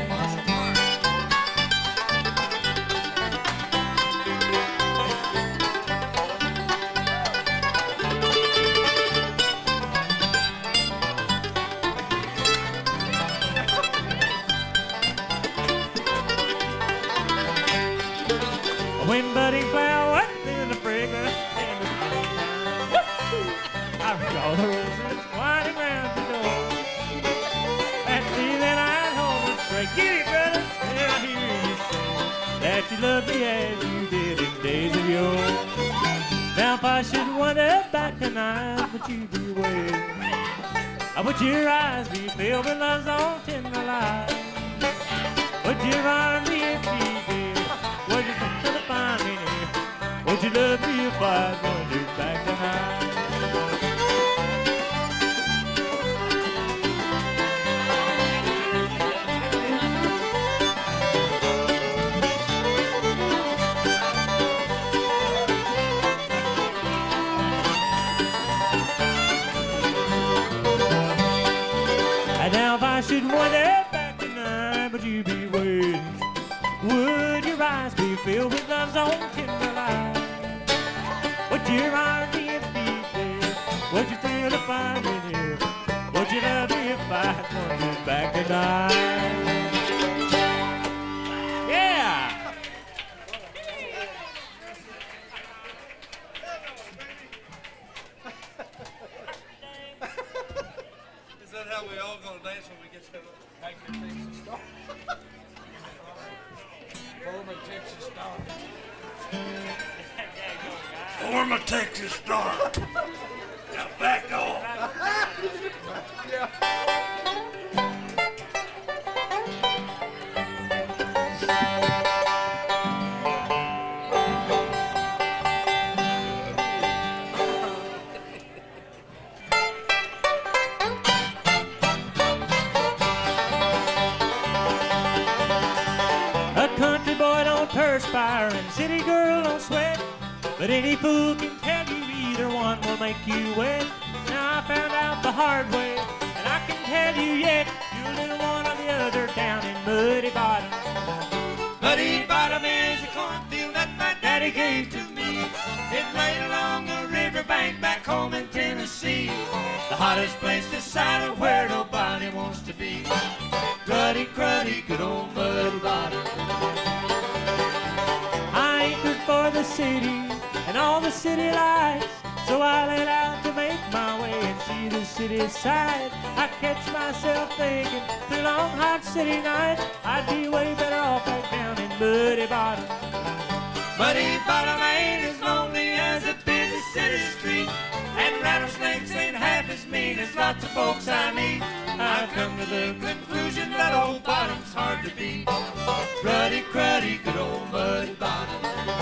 When budding flowers in the fragrance and the springtime, I recall the roses winding round the door. That feeling I'd hold and straight, get it, brother, and I hear you say that you love me as you did in days of yore. Now if I should wander back tonight, would you be waiting? Or would your eyes be filled with love's own tender light? Would your arms be empty, dear? Would you think to find me near? Would you love me if I'd wandered back tonight? And now if I should wander back tonight, would you be waiting? Would your eyes be filled with love's own tender light? Would your arms be empty, dear? Would you thrill to find me near? Would you love me if I wandered back tonight? Yeah! Is that how we all gonna dance when we get together? Make your Texas star. Form a Texas star. Form a Texas star. Now back off. Yeah. A country boy don't perspire and city girl don't sweat, but any fool can tell you either one will make you wet. Now I found out the hard way, and I can tell you yet, you're a little one or the other down in Muddy Bottom. Muddy Bottom is a cornfield that my daddy gave to me. It laid along the riverbank back home in Tennessee. The hottest place this side of where nobody wants to be. Cruddy, cruddy, good old Muddy Bottom. I anchored for the city and all the city lights, so I let out to make my way and see the city side. I catch myself thinking through long hot city nights, I'd be way better off back down in Muddy Bottom. Muddy Bottom ain't as lonely as a busy city street. And rattlesnakes ain't half as mean as lots of folks I meet. I've come to the conclusion that old bottom's hard to beat. Ruddy, cruddy, good old muddy bottom.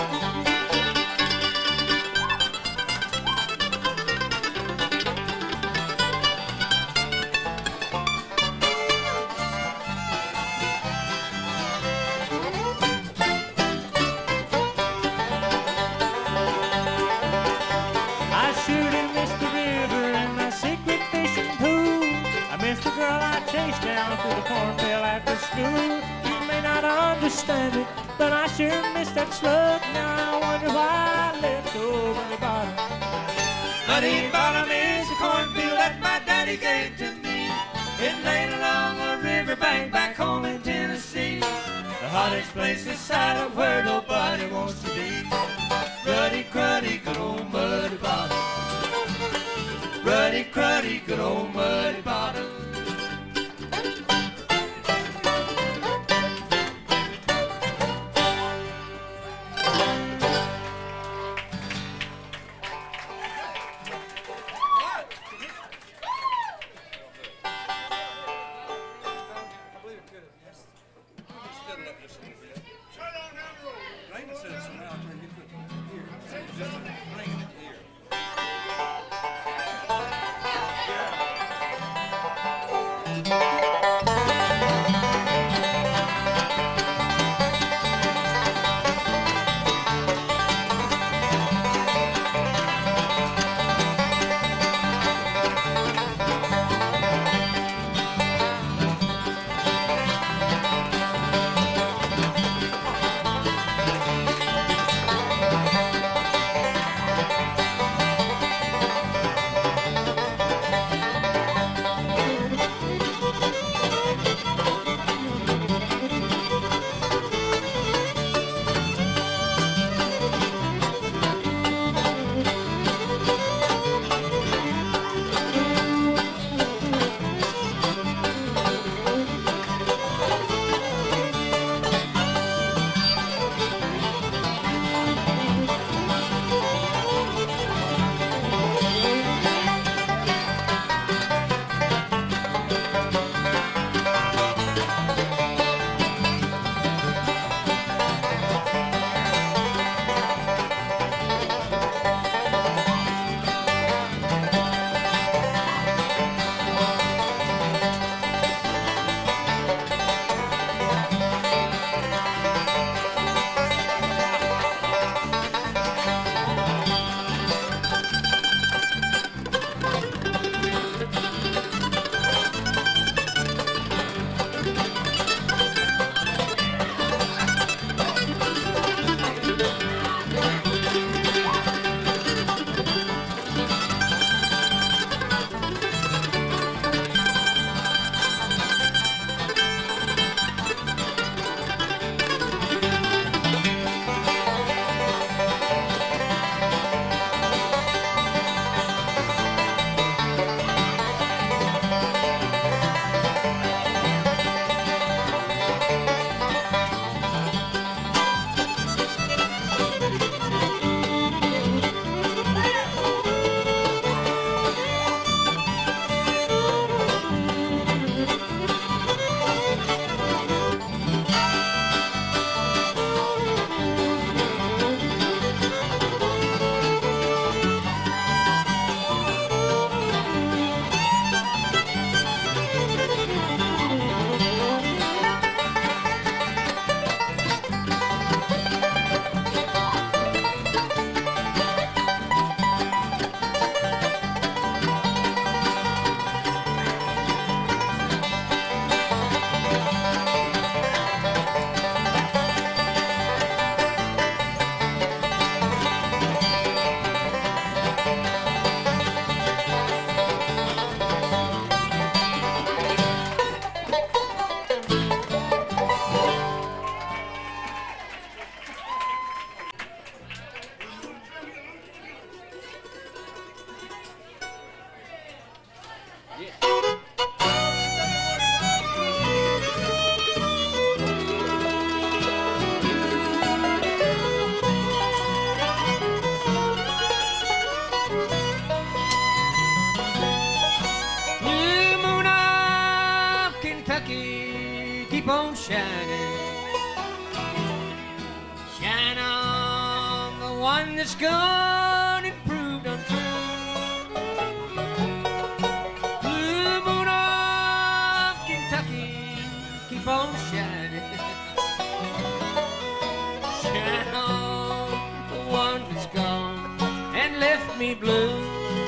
The girl I chased down through the cornfield after school. You may not understand it, but I sure miss that slug. Now I wonder why I left old Muddy Bottom. Muddy Bottom is the cornfield that my daddy gave to me. It laid along a riverbank back home in Tennessee. The hottest place this side of where nobody wants to be. Ruddy, cruddy, good old Muddy Bottom. Ruddy, cruddy, good old Muddy Bottom. shining. Shine on the one that's gone and proved untrue. Blue moon of Kentucky, keep on shining. Shine on the one that's gone and left me blue.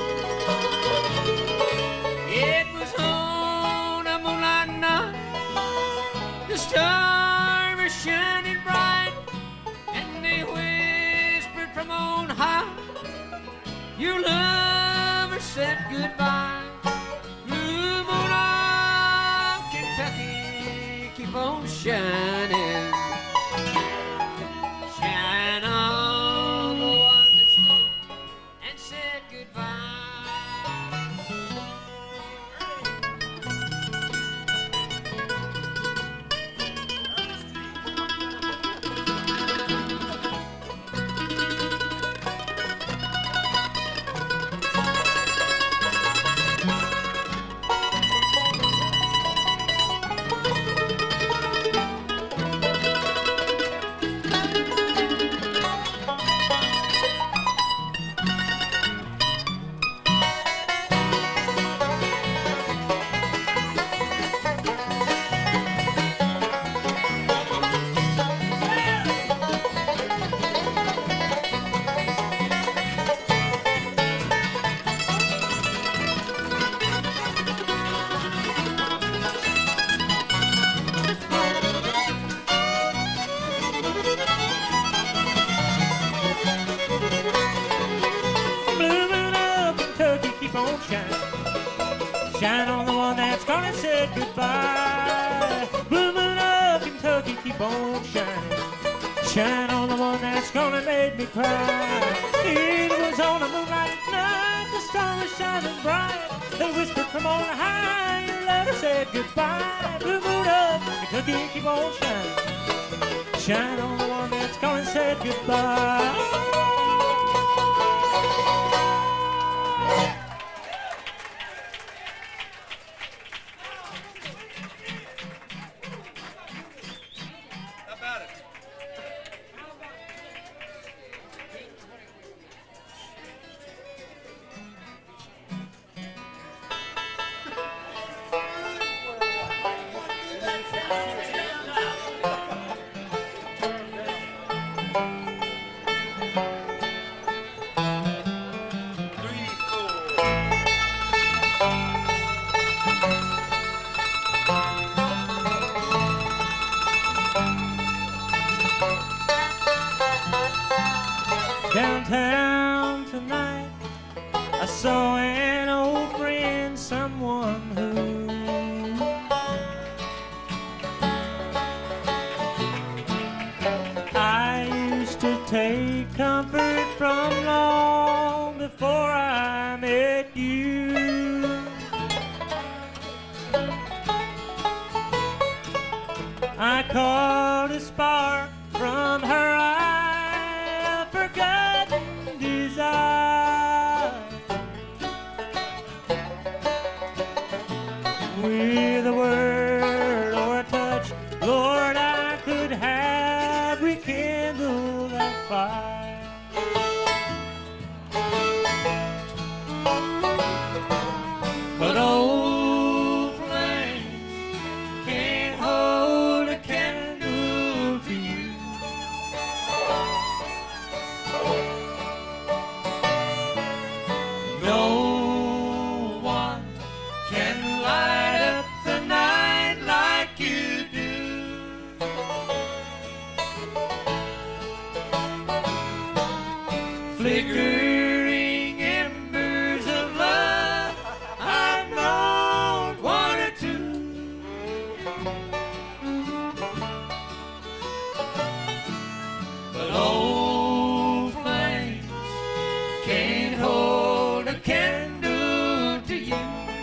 It was on a moonlight night, the stars were shining bright, and they whispered from on high, your lover said goodbye. Blue moon of Kentucky, keep on shining. Shine on the one that's gone and said goodbye. Shine on the one that's gone and said goodbye. Blue moon of Kentucky, keep on shining. Shine on the one that's gone and made me cry. It was on a moonlight night, the stars were shining bright. They whispered from on high, your letter said goodbye. Blue moon of Kentucky, keep on shining. Shine on the one that's gone and said goodbye. Downtown tonight, I saw an old friend, someone who I used to take comfort from long before I met you. I caught a spark from her eye, a forgotten desire. With a word or a touch, Lord, I could have rekindled that fire. But old flames can't hold a candle to you. No one can light up the night like you do. Flickering embers of love, I've known one or two. But old flames can't hold a candle to you.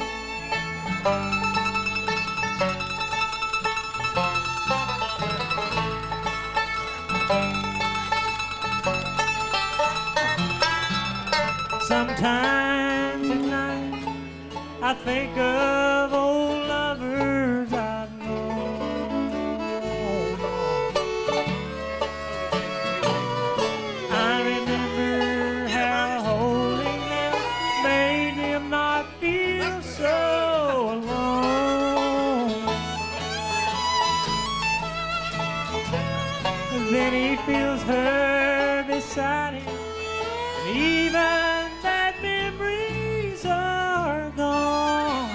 Sometimes at night I think of old lovers I've known. then he feels her beside him, and even that memories are gone.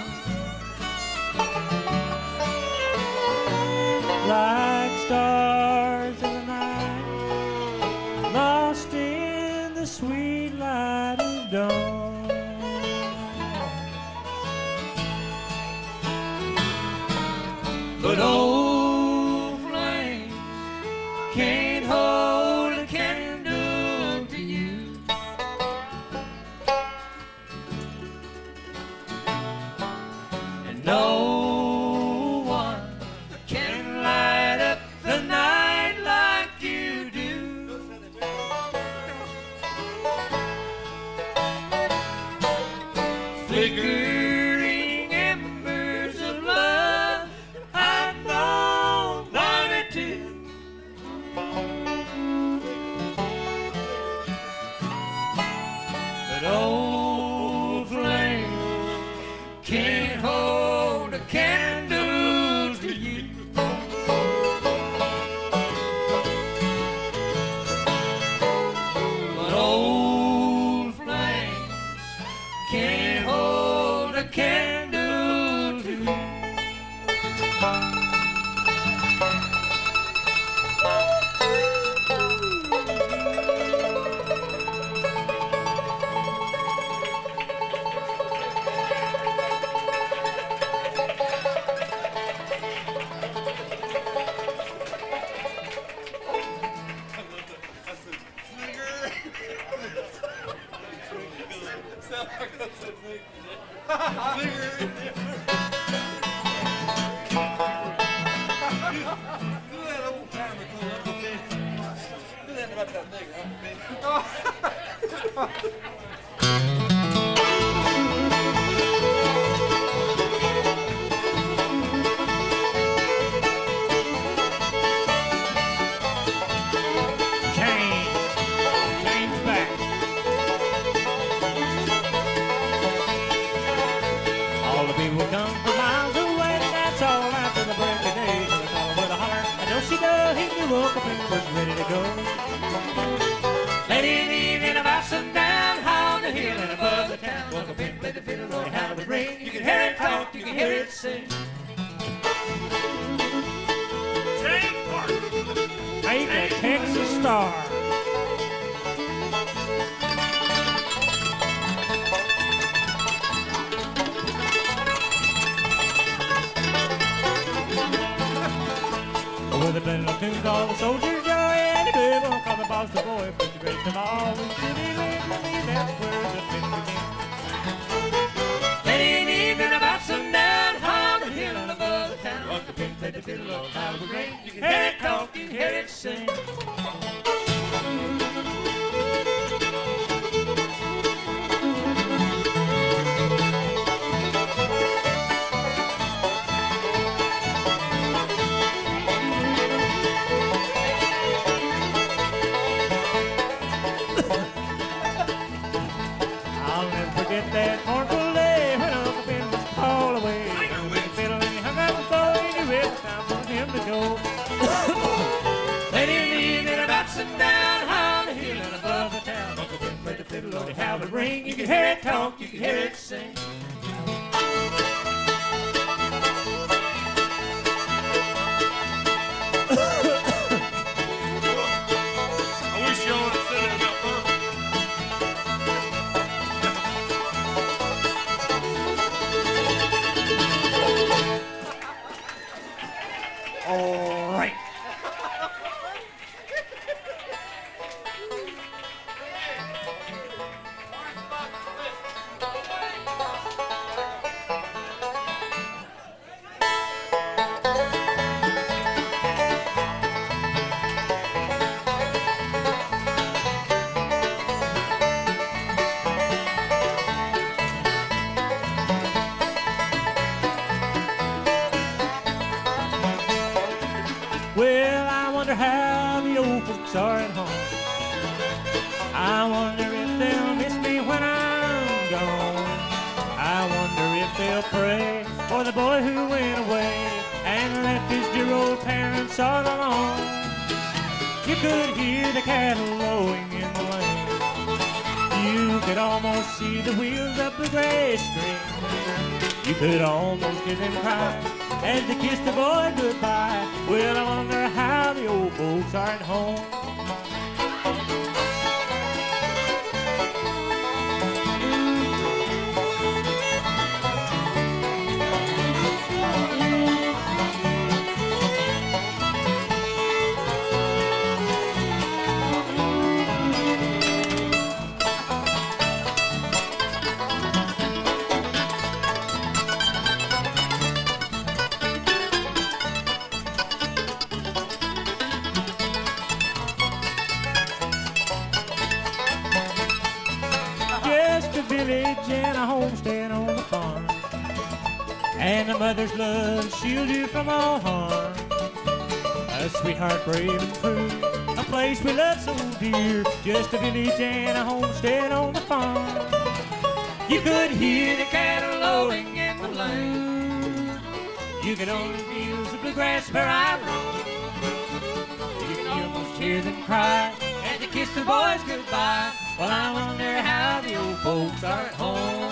Like stars in the night, lost in the sweet light of dawn. But old flames can't hold a candle to you. And no one can light up the night like you do. Flickering embers of love, I know one or two. But old flame can't hold a candle to you. But old flames can't hold a candle to you. You could hear the cattle lowing in the lane. You could almost see the wheels up the grass green. You could almost hear them cry as they kissed the boy goodbye. Well, I wonder how the old folks are at home. And a homestead on the farm, and a mother's love shield you from all harm. A sweetheart brave and true, a place we love so dear. Just a village and a homestead on the farm. You could hear the cattle lowing in the lane. You could own the fields of bluegrass where I roam. You could almost hear them cry as they kiss the boys goodbye. Well, I wonder how the old folks are at home.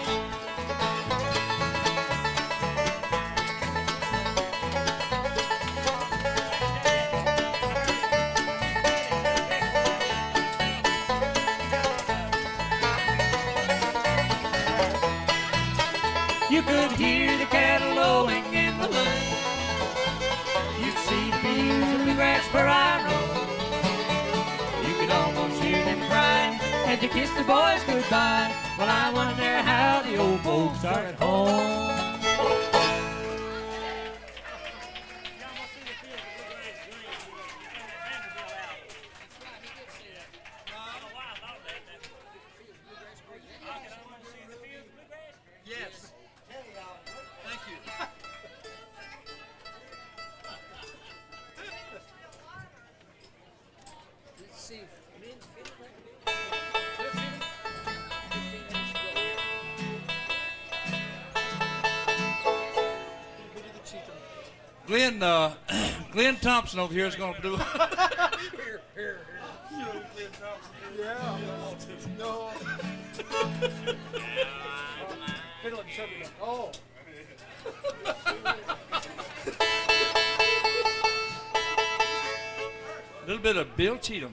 You could hear the cattle lowing in the lane. You'd see the fields of bluegrass where I roam. You could almost hear them cry as they kiss the boys goodbye. Well, I wonder how the old folks are at home. Yes. Thank you. Let's see. Men's fiddle record. Glen, uh, Glen Thompson over here is going to do. Here, here, here. You know Glen Thompson. Yeah. No. Fiddle and Southern. Oh. A little bit of Bill Cheatham.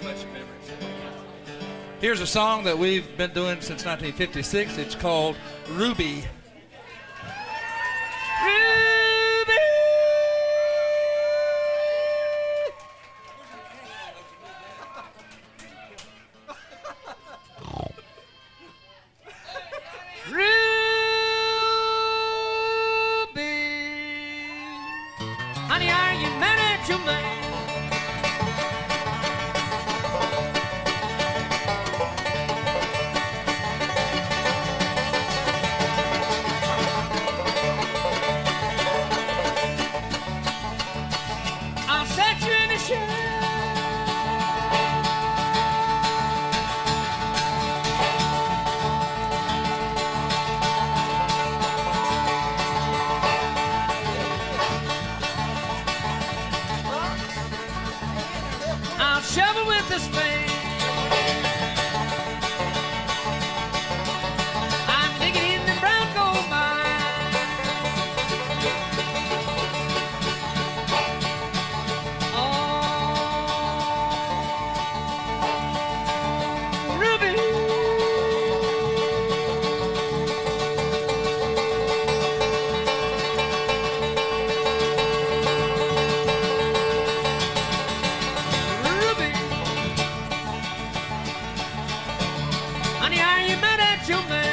Here's a song that we've been doing since nineteen fifty-six. It's called Ruby. Ruby. Ruby. Honey, are you mad at your man? Shovel with the spade. I'm digging in the brown gold mine. Oh, Ruby. Honey, are you mad at your man?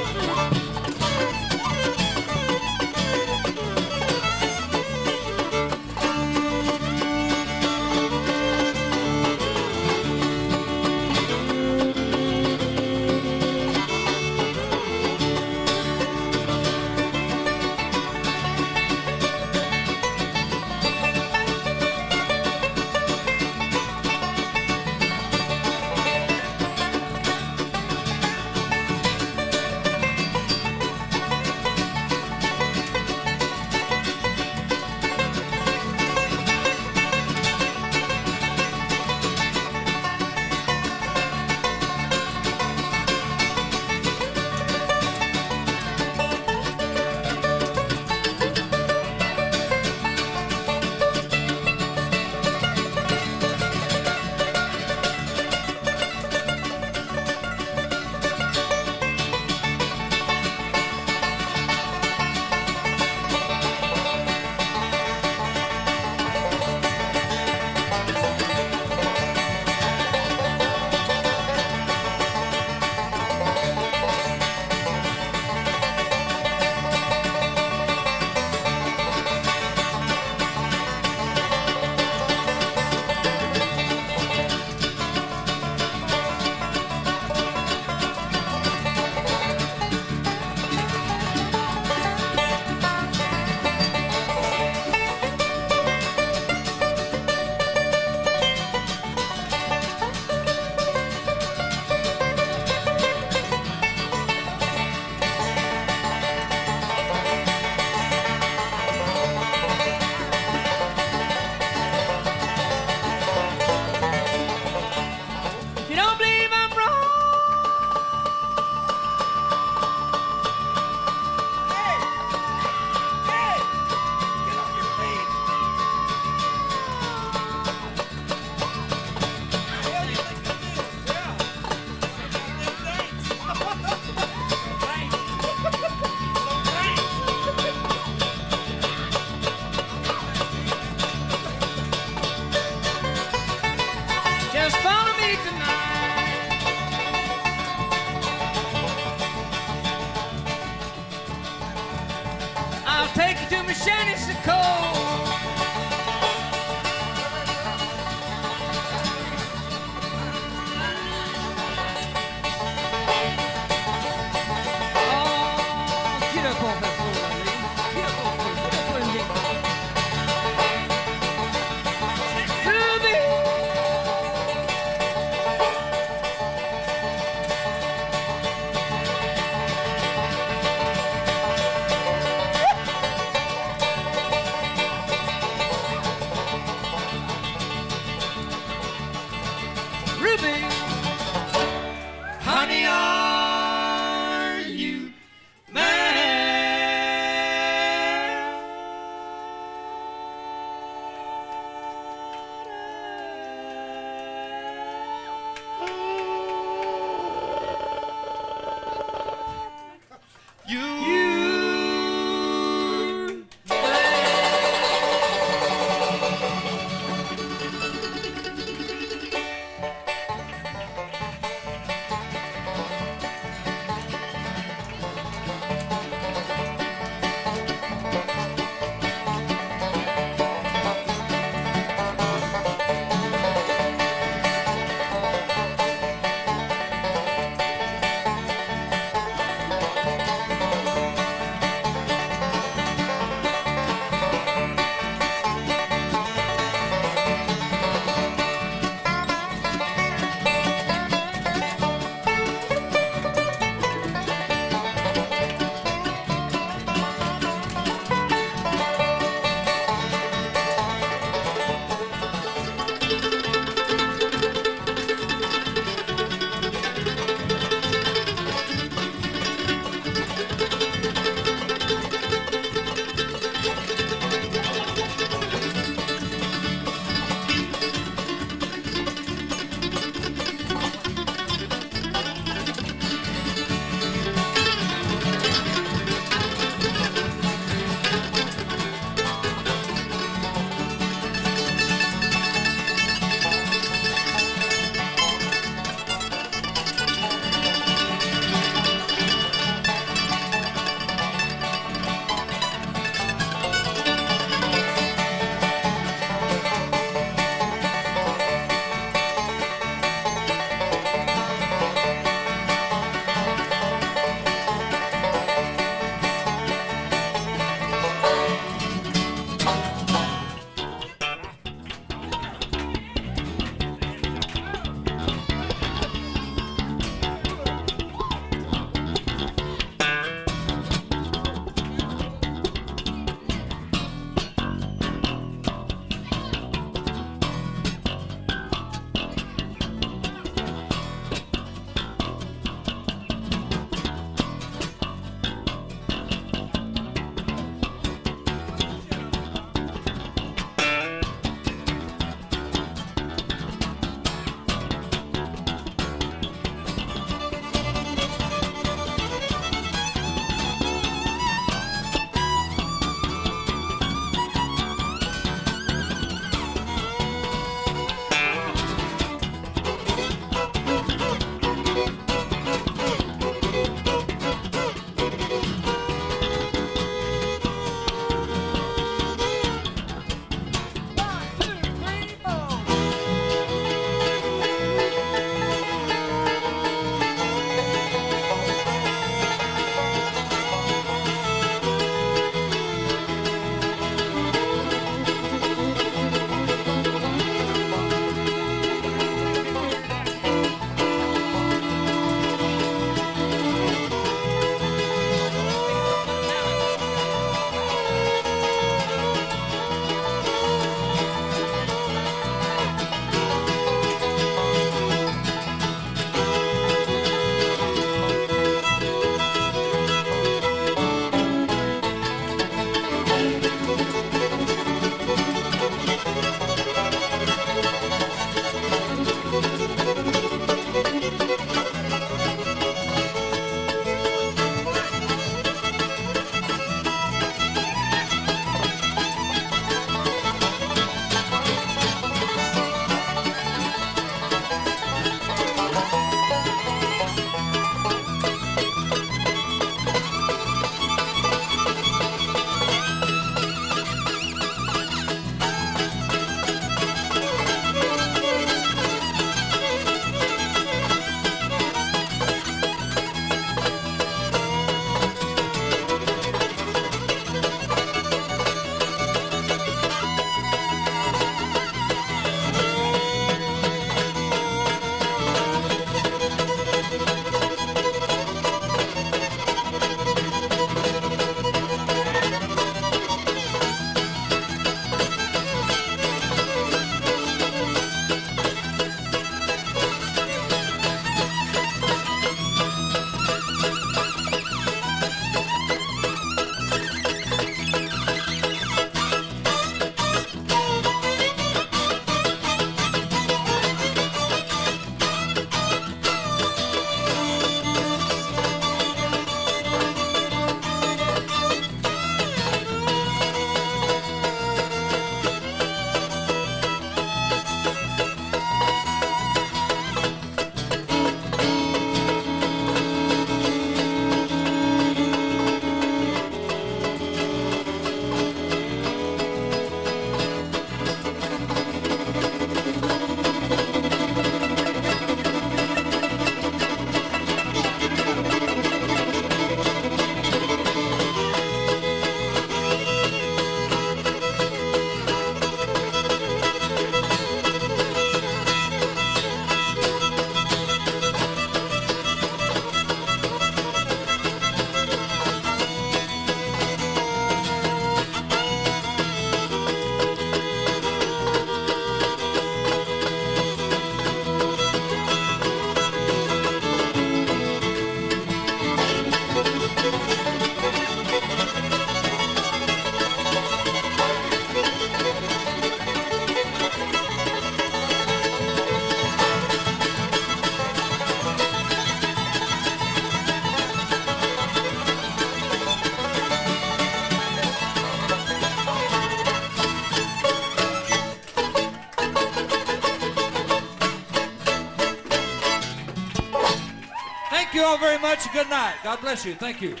Thank you all very much and good night. God bless you. Thank you.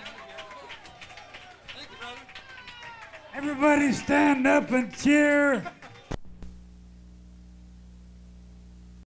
Everybody stand up and cheer.